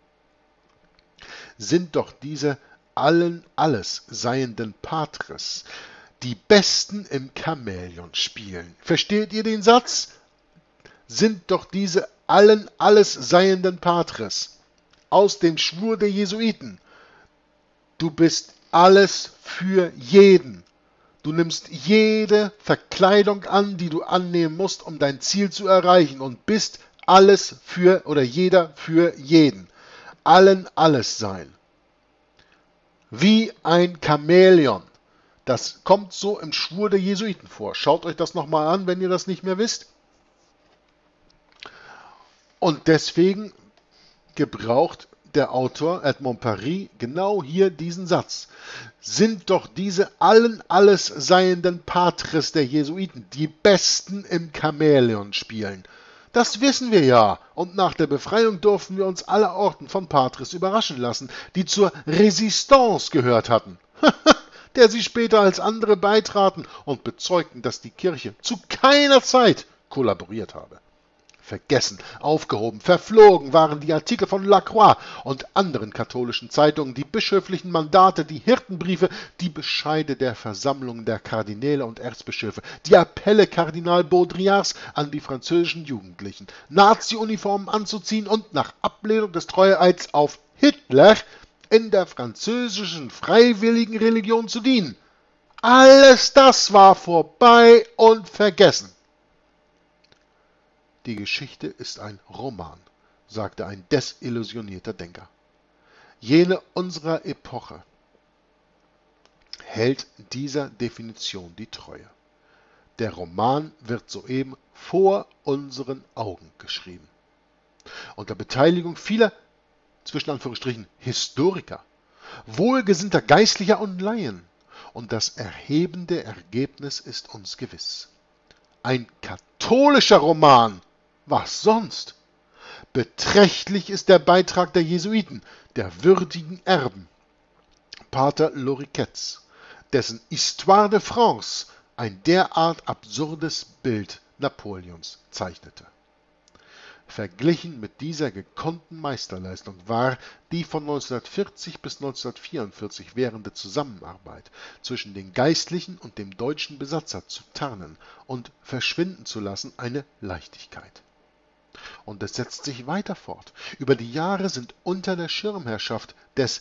Sind doch diese allen alles seienden Patres die Besten im Chamäleon spielen. Versteht ihr den Satz? Sind doch diese allen alles seienden Patres aus dem Schwur der Jesuiten. Du bist alles für jeden. Du nimmst jede Verkleidung an, die du annehmen musst, um dein Ziel zu erreichen und bist alles für oder jeder für jeden. Allen alles sein. Wie ein Chamäleon. Das kommt so im Schwur der Jesuiten vor. Schaut euch das nochmal an, wenn ihr das nicht mehr wisst. Und deswegen gebraucht der Autor Edmond Paris genau hier diesen Satz. Sind doch diese allen alles seienden Patres der Jesuiten die Besten im Chamäleon spielen. Das wissen wir ja, und nach der Befreiung durften wir uns allerorten von Patres überraschen lassen, die zur Resistance gehört hatten, der sie später als andere beitraten und bezeugten, dass die Kirche zu keiner Zeit kollaboriert habe. Vergessen, aufgehoben, verflogen waren die Artikel von Lacroix und anderen katholischen Zeitungen, die bischöflichen Mandate, die Hirtenbriefe, die Bescheide der Versammlungen der Kardinäle und Erzbischöfe, die Appelle Kardinal Baudrillards an die französischen Jugendlichen, Nazi-Uniformen anzuziehen und nach Ablehnung des Treueeids auf Hitler in der französischen freiwilligen Religion zu dienen. Alles das war vorbei und vergessen. Die Geschichte ist ein Roman, sagte ein desillusionierter Denker. Jene unserer Epoche hält dieser Definition die Treue. Der Roman wird soeben vor unseren Augen geschrieben. Unter Beteiligung vieler, zwischen Anführungsstrichen, Historiker, wohlgesinnter Geistlicher und Laien. Und das erhebende Ergebnis ist uns gewiss. Ein katholischer Roman! Was sonst? Beträchtlich ist der Beitrag der Jesuiten, der würdigen Erben, Pater Loriquets, dessen Histoire de France ein derart absurdes Bild Napoleons zeichnete. Verglichen mit dieser gekonnten Meisterleistung war die von 1940 bis 1944 währende Zusammenarbeit zwischen den Geistlichen und dem deutschen Besatzer zu tarnen und verschwinden zu lassen eine Leichtigkeit. Und es setzt sich weiter fort. Über die Jahre sind unter der Schirmherrschaft des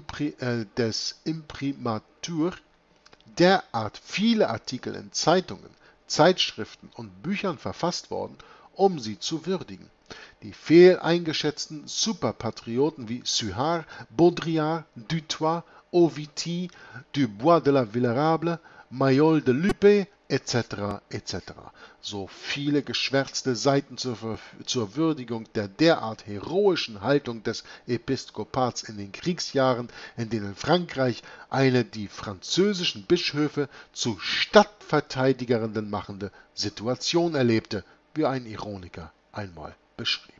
Imprimatur derart viele Artikel in Zeitungen, Zeitschriften und Büchern verfasst worden, um sie zu würdigen. Die fehleingeschätzten Superpatrioten wie Suard, Baudrillard, Dutoit, Oviti, Dubois de la Villerable, Mayol de Luppe, etc. etc. So viele geschwärzte Seiten zur Würdigung der derart heroischen Haltung des Episkopats in den Kriegsjahren, in denen Frankreich eine die französischen Bischöfe zu Stadtverteidigerinnen machende Situation erlebte, wie ein Ironiker einmal beschrieb.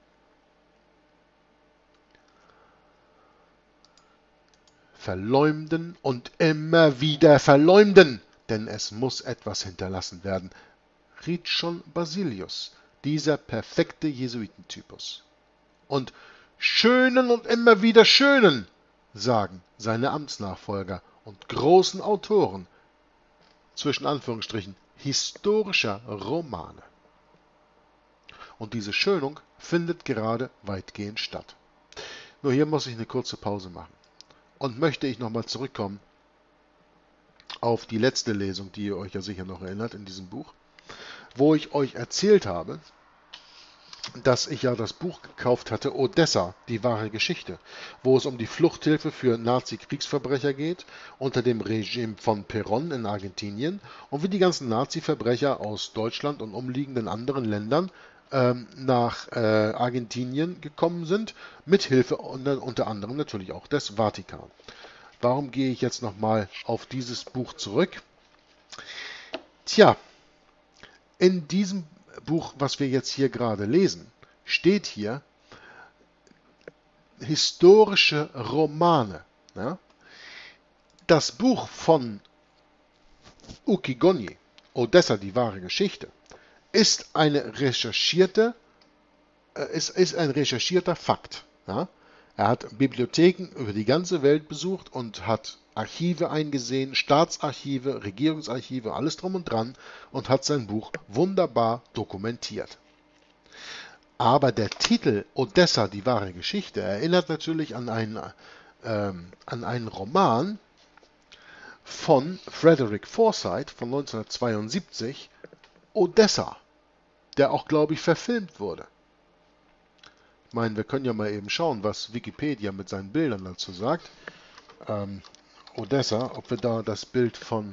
Verleumden und immer wieder verleumden, denn es muss etwas hinterlassen werden, riet schon Basilius, dieser perfekte Jesuitentypus. Und schönen und immer wieder schönen, sagen seine Amtsnachfolger und großen Autoren, zwischen Anführungsstrichen, historischer Romane. Und diese Schönung findet gerade weitgehend statt. Nur hier muss ich eine kurze Pause machen. Und möchte ich nochmal zurückkommen auf die letzte Lesung, die ihr euch ja sicher noch erinnert in diesem Buch, wo ich euch erzählt habe, dass ich ja das Buch gekauft hatte, Odessa, die wahre Geschichte, wo es um die Fluchthilfe für Nazi-Kriegsverbrecher geht, unter dem Regime von Perón in Argentinien und wie die ganzen Nazi-Verbrecher aus Deutschland und umliegenden anderen Ländern nach Argentinien gekommen sind, mit Hilfe unter anderem natürlich auch des Vatikan. Warum gehe ich jetzt nochmal auf dieses Buch zurück? Tja, in diesem Buch, was wir jetzt hier gerade lesen, steht hier historische Romane. Ja? Das Buch von Ukigonyi, Odessa, die wahre Geschichte, ist ein recherchierter Fakt. Ja? Er hat Bibliotheken über die ganze Welt besucht und hat Archive eingesehen, Staatsarchive, Regierungsarchive, alles drum und dran und hat sein Buch wunderbar dokumentiert. Aber der Titel Odessa, die wahre Geschichte, erinnert natürlich an einen Roman von Frederick Forsyth von 1972, Odessa, der auch, glaube ich, verfilmt wurde. Ich meine, wir können ja mal eben schauen, was Wikipedia mit seinen Bildern dazu sagt. Odessa, ob wir da das Bild von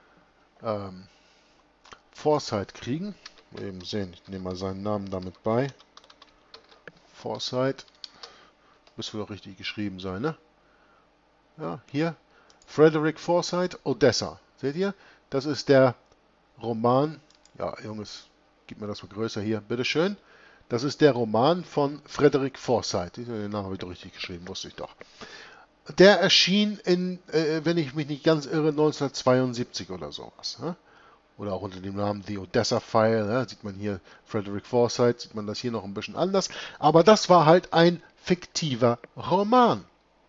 Forsyth kriegen. Mal eben sehen, ich nehme mal seinen Namen damit bei. Forsyth, müsste doch richtig geschrieben sein, ne? Ja, hier, Frederick Forsyth, Odessa. Seht ihr? Das ist der Roman. Ja, Jungs, gib mir das mal größer hier, bitteschön. Das ist der Roman von Frederick Forsyth. Den Namen habe ich doch richtig geschrieben, wusste ich doch. Der erschien wenn ich mich nicht ganz irre, 1972 oder sowas. Ne? Oder auch unter dem Namen The Odessa File. Ne? Sieht man hier Frederick Forsyth, sieht man das hier noch ein bisschen anders. Aber das war halt ein fiktiver Roman.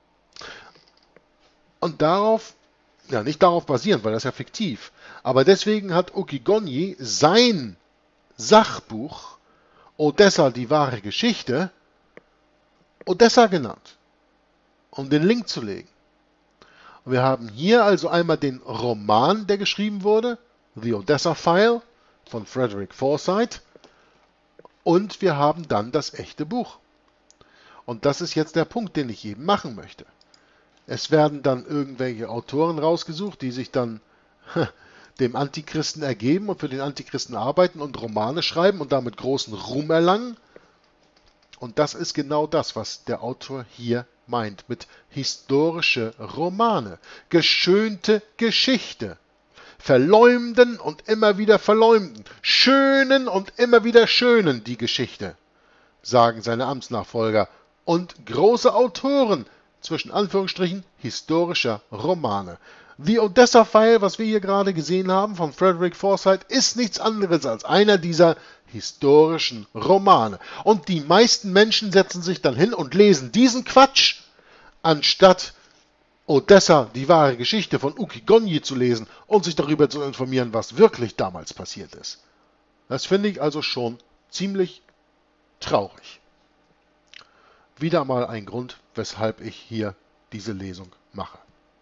Und darauf, ja nicht darauf basierend, weil das ist ja fiktiv. Aber deswegen hat Ukigonyi sein Sachbuch Odessa, die wahre Geschichte, Odessa genannt, um den Link zu legen. Und wir haben hier also einmal den Roman, der geschrieben wurde, The Odessa File von Frederick Forsyth, und wir haben dann das echte Buch. Und das ist jetzt der Punkt, den ich eben machen möchte. Es werden dann irgendwelche Autoren rausgesucht, die sich dann dem Antichristen ergeben und für den Antichristen arbeiten und Romane schreiben und damit großen Ruhm erlangen. Und das ist genau das, was der Autor hier meint mit historische Romane, geschönte Geschichte, verleumden und immer wieder verleumden, schönen und immer wieder schönen die Geschichte, sagen seine Amtsnachfolger und große Autoren, zwischen Anführungsstrichen, historischer Romane. The Odessa File, was wir hier gerade gesehen haben von Frederick Forsyth, ist nichts anderes als einer dieser historischen Romane. Und die meisten Menschen setzen sich dann hin und lesen diesen Quatsch, anstatt Odessa, die wahre Geschichte von Ukigonyi zu lesen und sich darüber zu informieren, was wirklich damals passiert ist. Das finde ich also schon ziemlich traurig. Wieder mal ein Grund, weshalb ich hier diese Lesung mache.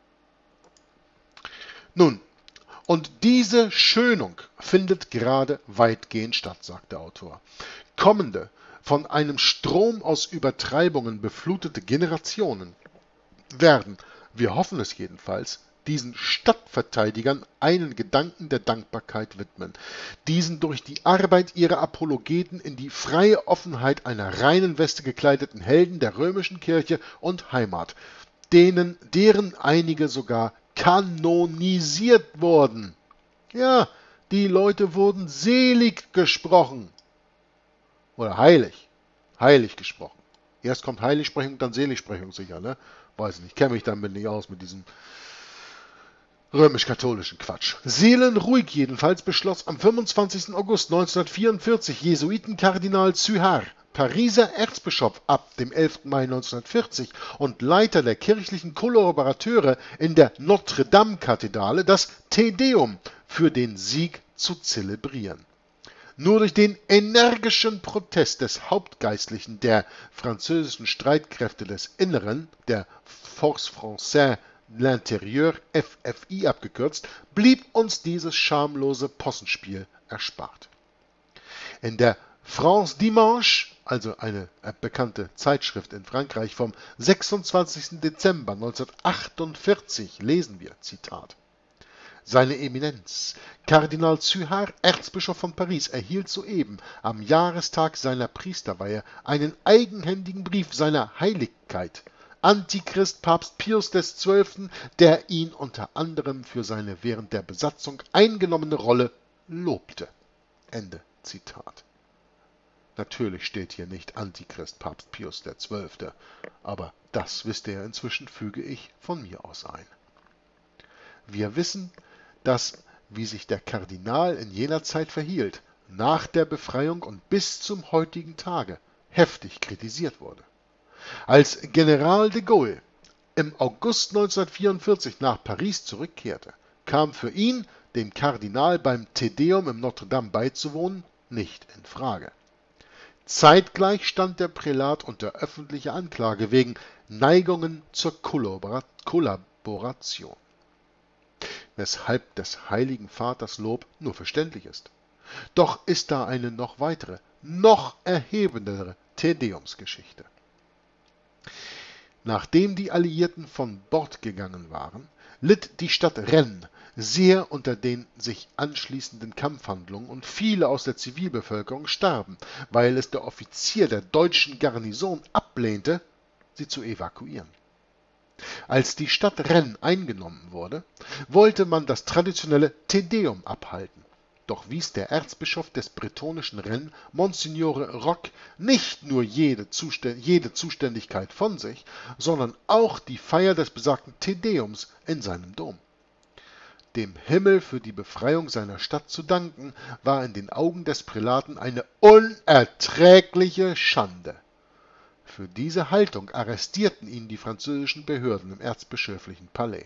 Nun, und diese Schönung findet gerade weitgehend statt, sagt der Autor. Kommende, von einem Strom aus Übertreibungen beflutete Generationen werden, wir hoffen es jedenfalls, diesen Stadtverteidigern einen Gedanken der Dankbarkeit widmen, diesen durch die Arbeit ihrer Apologeten in die freie Offenheit einer reinen Weste gekleideten Helden der römischen Kirche und Heimat, deren einige sogar kanonisiert wurden. Ja, die Leute wurden selig gesprochen. Oder heilig gesprochen. Erst kommt Heiligsprechung, dann Seligsprechung sicher, ne? Weiß nicht, kenne mich damit nicht aus mit diesem römisch-katholischen Quatsch. Seelenruhig jedenfalls beschloss am 25. August 1944 Jesuitenkardinal Suhar Pariser Erzbischof ab dem 11. Mai 1940 und Leiter der kirchlichen Kollaborateure in der Notre-Dame-Kathedrale, das Te Deum für den Sieg zu zelebrieren. Nur durch den energischen Protest des Hauptgeistlichen der französischen Streitkräfte des Inneren, der Force Française de l'Intérieur, FFI abgekürzt, blieb uns dieses schamlose Possenspiel erspart. In der France Dimanche, also eine bekannte Zeitschrift in Frankreich, vom 26. Dezember 1948 lesen wir, Zitat: Seine Eminenz, Kardinal Suhard, Erzbischof von Paris, erhielt soeben am Jahrestag seiner Priesterweihe einen eigenhändigen Brief seiner Heiligkeit, Antichrist Papst Pius XII., der ihn unter anderem für seine während der Besatzung eingenommene Rolle lobte. Ende Zitat. Natürlich steht hier nicht Antichrist Papst Pius XII., aber das wisst ihr ja inzwischen, füge ich von mir aus ein. Wir wissen, dass, wie sich der Kardinal in jener Zeit verhielt, nach der Befreiung und bis zum heutigen Tage heftig kritisiert wurde. Als General de Gaulle im August 1944 nach Paris zurückkehrte, kam für ihn, dem Kardinal beim Te Deum im Notre-Dame beizuwohnen, nicht in Frage. Zeitgleich stand der Prälat unter öffentlicher Anklage wegen Neigungen zur Kollaboration, weshalb des Heiligen Vaters Lob nur verständlich ist. Doch ist da eine noch weitere, noch erhebendere Te-Deums-Geschichte. Nachdem die Alliierten von Bord gegangen waren, litt die Stadt Rennes sehr unter den sich anschließenden Kampfhandlungen und viele aus der Zivilbevölkerung starben, weil es der Offizier der deutschen Garnison ablehnte, sie zu evakuieren. Als die Stadt Rennes eingenommen wurde, wollte man das traditionelle Te Deum abhalten. Doch wies der Erzbischof des bretonischen Rennes, Monsignore Roch, nicht nur jede Zuständigkeit von sich, sondern auch die Feier des besagten Te Deums in seinem Dom. Dem Himmel für die Befreiung seiner Stadt zu danken, war in den Augen des Prälaten eine unerträgliche Schande. Für diese Haltung arrestierten ihn die französischen Behörden im erzbischöflichen Palais.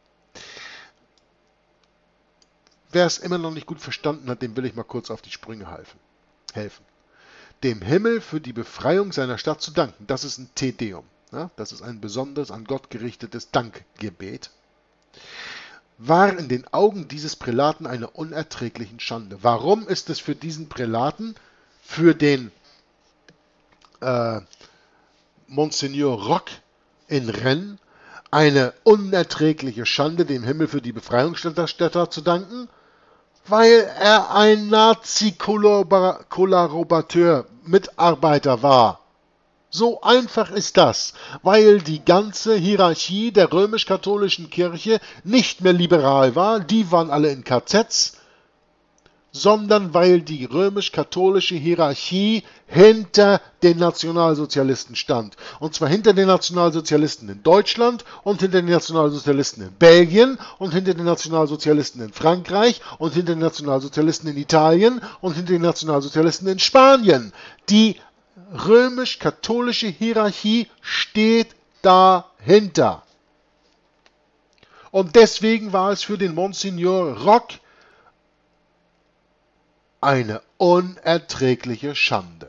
Wer es immer noch nicht gut verstanden hat, dem will ich mal kurz auf die Sprünge helfen. Dem Himmel für die Befreiung seiner Stadt zu danken, das ist ein Te Deum. Ja, das ist ein besonders an Gott gerichtetes Dankgebet. War in den Augen dieses Prälaten eine unerträgliche Schande. Warum ist es für diesen Prälaten, für den Monsignor Roch in Rennes, eine unerträgliche Schande, dem Himmel für die Befreiungsstätter zu danken? Weil er ein Nazi-Kollaborateur, Mitarbeiter war. So einfach ist das, weil die ganze Hierarchie der römisch-katholischen Kirche nicht mehr liberal war, die waren alle in KZs, sondern weil die römisch-katholische Hierarchie hinter den Nationalsozialisten stand. Und zwar hinter den Nationalsozialisten in Deutschland und hinter den Nationalsozialisten in Belgien und hinter den Nationalsozialisten in Frankreich und hinter den Nationalsozialisten in Italien und hinter den Nationalsozialisten in Spanien. Die römisch-katholische Hierarchie steht dahinter. Und deswegen war es für den Monsignor Roch eine unerträgliche Schande.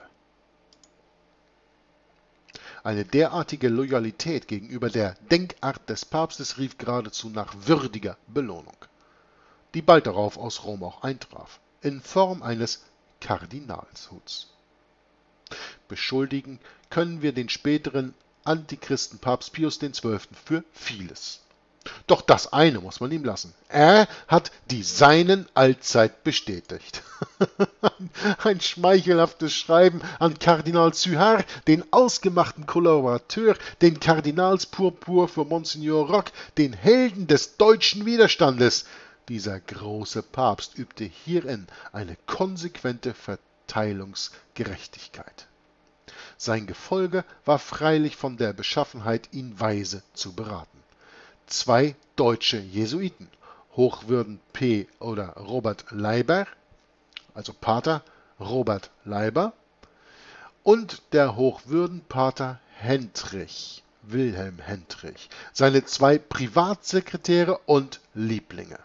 Eine derartige Loyalität gegenüber der Denkart des Papstes rief geradezu nach würdiger Belohnung, die bald darauf aus Rom auch eintraf, in Form eines Kardinalshuts. Beschuldigen können wir den späteren Antichristen Papst Pius XII. Für vieles. Doch das eine muss man ihm lassen. Er hat die Seinen allzeit bestätigt. Ein schmeichelhaftes Schreiben an Kardinal Suhard, den ausgemachten Kollaborateur, den Kardinalspurpur für Monsignor Roch, den Helden des deutschen Widerstandes. Dieser große Papst übte hierin eine konsequente Verteilungsgerechtigkeit. Sein Gefolge war freilich von der Beschaffenheit, ihn weise zu beraten. 2 deutsche Jesuiten, Hochwürden P. oder Robert Leiber, also Pater Robert Leiber, und der Hochwürdenpater Hendrich, Wilhelm Hendrich, seine 2 Privatsekretäre und Lieblinge.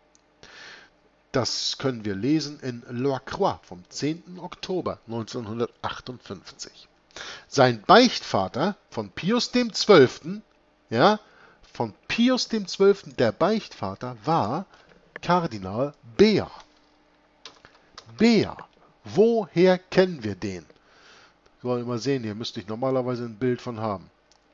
Das können wir lesen in La Croix vom 10. Oktober 1958. Sein Beichtvater von Pius XII., ja, von Pius XII., der Beichtvater war Kardinal Beer. Beer, woher kennen wir den? Wollen wir mal sehen, hier müsste ich normalerweise ein Bild von haben.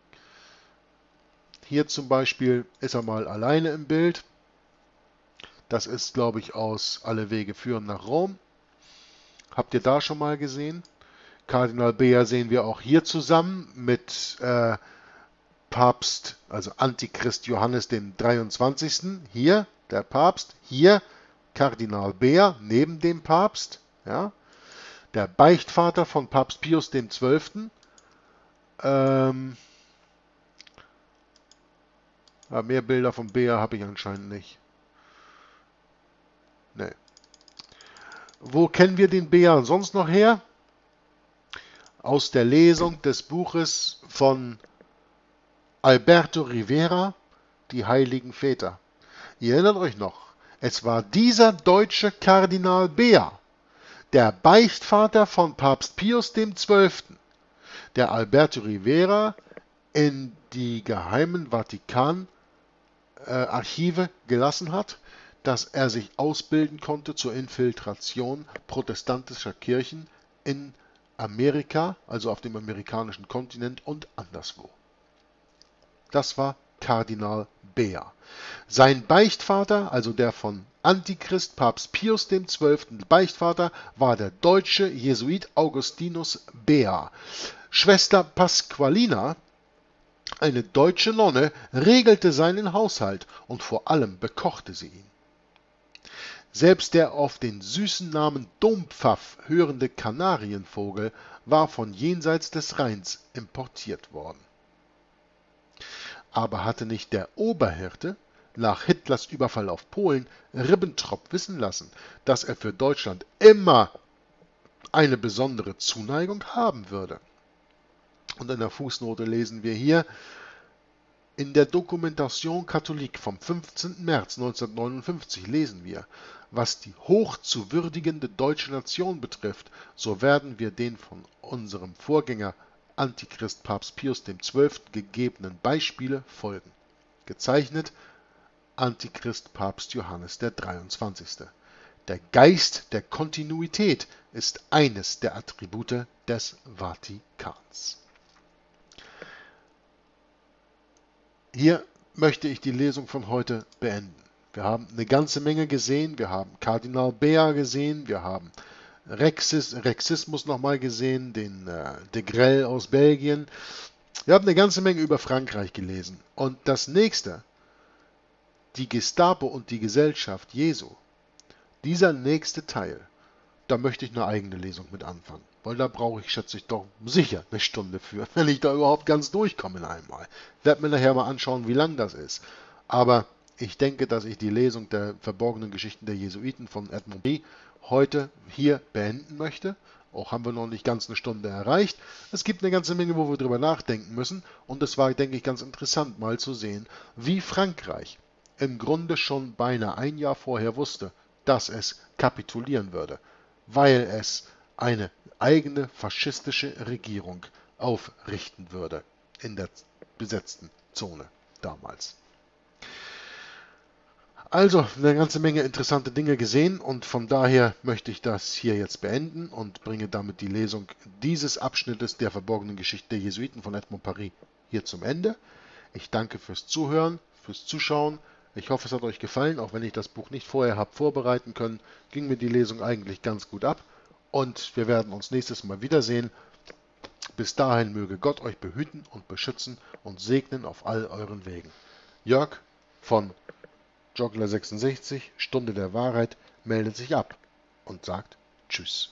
Hier zum Beispiel ist er mal alleine im Bild. Das ist, glaube ich, aus Alle Wege führen nach Rom. Habt ihr da schon mal gesehen? Kardinal Beer sehen wir auch hier zusammen mit Papst, also Antichrist Johannes dem 23. Hier der Papst, hier Kardinal Beer neben dem Papst, ja. Der Beichtvater von Papst Pius XII. Mehr Bilder von Beer habe ich anscheinend nicht. Nee. Wo kennen wir den Beer sonst noch her? Aus der Lesung des Buches von Alberto Rivera, Die Heiligen Väter. Ihr erinnert euch noch, es war dieser deutsche Kardinal Beer, der Beichtvater von Papst Pius XII., der Alberto Rivera in die geheimen Vatikan-Archive gelassen hat, dass er sich ausbilden konnte zur Infiltration protestantischer Kirchen in Amerika, also auf dem amerikanischen Kontinent und anderswo. Das war Kardinal Beer. Sein Beichtvater, also der von Antichrist Papst Pius XII. Beichtvater, war der deutsche Jesuit Augustinus Beer. Schwester Pasqualina, eine deutsche Nonne, regelte seinen Haushalt und vor allem bekochte sie ihn. Selbst der auf den süßen Namen Dompfaff hörende Kanarienvogel war von jenseits des Rheins importiert worden. Aber hatte nicht der Oberhirte nach Hitlers Überfall auf Polen Ribbentrop wissen lassen, dass er für Deutschland immer eine besondere Zuneigung haben würde? Und in der Fußnote lesen wir hier: In der Dokumentation Catholique vom 15. März 1959 lesen wir: Was die hoch zu würdigende deutsche Nation betrifft, so werden wir den von unserem Vorgänger Antichrist Papst Pius XII. Gegebenen Beispiele folgen. Gezeichnet Antichrist Papst Johannes der 23. Der Geist der Kontinuität ist eines der Attribute des Vatikans. Hier möchte ich die Lesung von heute beenden. Wir haben eine ganze Menge gesehen. Wir haben Kardinal Beer gesehen. Wir haben Rexismus nochmal gesehen, den de Grelle aus Belgien. Wir haben eine ganze Menge über Frankreich gelesen. Und das nächste, die Gestapo und die Gesellschaft Jesu, dieser nächste Teil, da möchte ich eine eigene Lesung mit anfangen. Weil da brauche ich, schätze ich, doch sicher eine Stunde für, wenn ich da überhaupt ganz durchkomme in einmal. Ich werde mir nachher mal anschauen, wie lang das ist. Aber ich denke, dass ich die Lesung der verborgenen Geschichten der Jesuiten von Edmond B. heute hier beenden möchte. Auch haben wir noch nicht ganz eine Stunde erreicht. Es gibt eine ganze Menge, wo wir drüber nachdenken müssen. Und es war, denke ich, ganz interessant mal zu sehen, wie Frankreich im Grunde schon beinahe ein Jahr vorher wusste, dass es kapitulieren würde, weil es eine eigene faschistische Regierung aufrichten würde in der besetzten Zone damals. Also eine ganze Menge interessante Dinge gesehen und von daher möchte ich das hier jetzt beenden und bringe damit die Lesung dieses Abschnittes der verborgenen Geschichte der Jesuiten von Edmond Paris hier zum Ende. Ich danke fürs Zuhören, fürs Zuschauen. Ich hoffe, es hat euch gefallen, auch wenn ich das Buch nicht vorher habe vorbereiten können, ging mir die Lesung eigentlich ganz gut ab. Und wir werden uns nächstes Mal wiedersehen. Bis dahin möge Gott euch behüten und beschützen und segnen auf all euren Wegen. Jörg von Joggler 66, Stunde der Wahrheit, meldet sich ab und sagt Tschüss.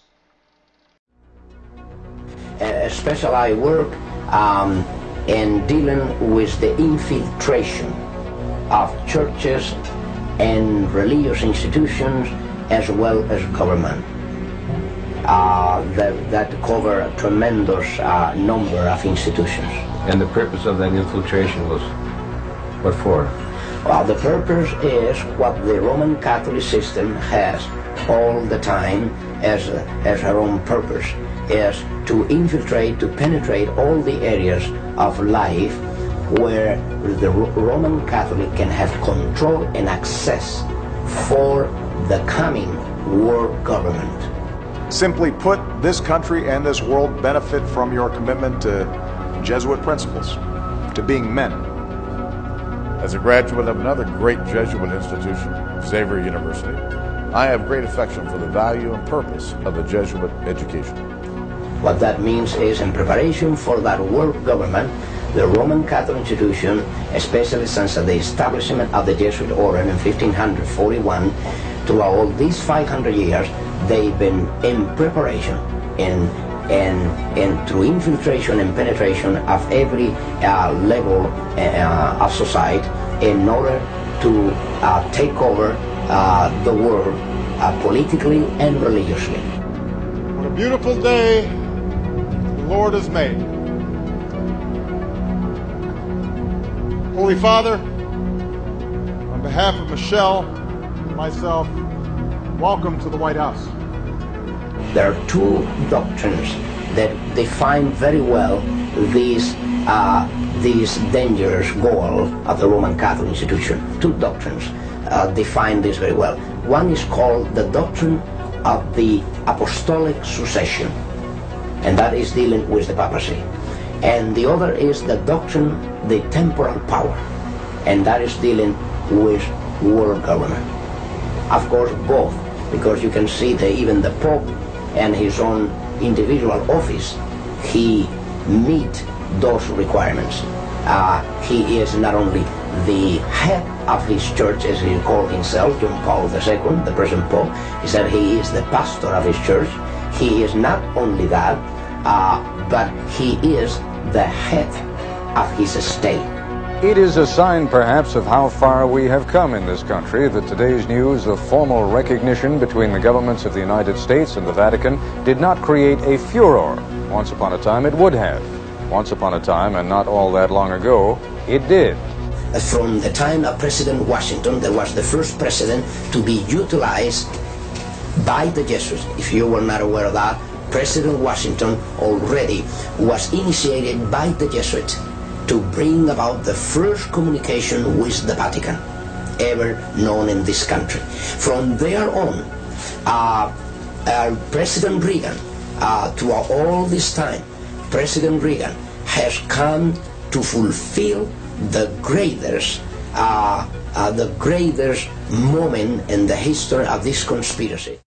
Especially I work in dealing with the infiltration of churches and religious institutions as well as government. that cover a tremendous number of institutions. And the purpose of that infiltration was what for? Well, the purpose is what the Roman Catholic system has all the time as her own purpose, is to infiltrate, to penetrate all the areas of life where the Roman Catholic can have control and access for the coming world government. Simply put, this country and this world benefit from your commitment to Jesuit principles, to being men. As a graduate of another great Jesuit institution, Xavier University, I have great affection for the value and purpose of the Jesuit education. What that means is, in preparation for that world government, the Roman Catholic institution, especially since the establishment of the Jesuit order in 1541, throughout all these 500 years, they've been in preparation and through infiltration and penetration of every level of society in order to take over the world politically and religiously. What a beautiful day the Lord has made. Holy Father, on behalf of Michelle and myself, welcome to the White House. There are two doctrines that define very well this dangerous goal of the Roman Catholic institution. Two doctrines define this very well. One is called the doctrine of the apostolic succession, and that is dealing with the papacy. And the other is the doctrine, the temporal power, and that is dealing with world government. Of course, both, because you can see that even the Pope and his own individual office, he meet those requirements. He is not only the head of his church, as he called himself, John Paul II, the present Pope. He said he is the pastor of his church. He is not only that, but he is the head of his state. It is a sign, perhaps, of how far we have come in this country that today's news of formal recognition between the governments of the United States and the Vatican did not create a furor. Once upon a time, it would have. Once upon a time, and not all that long ago, it did. From the time of President Washington, that was the first president to be utilized by the Jesuits. If you were not aware of that, President Washington already was initiated by the Jesuits to bring about the first communication with the Vatican ever known in this country. From there on, President Reagan, throughout all this time, President Reagan has come to fulfill the greatest moment in the history of this conspiracy.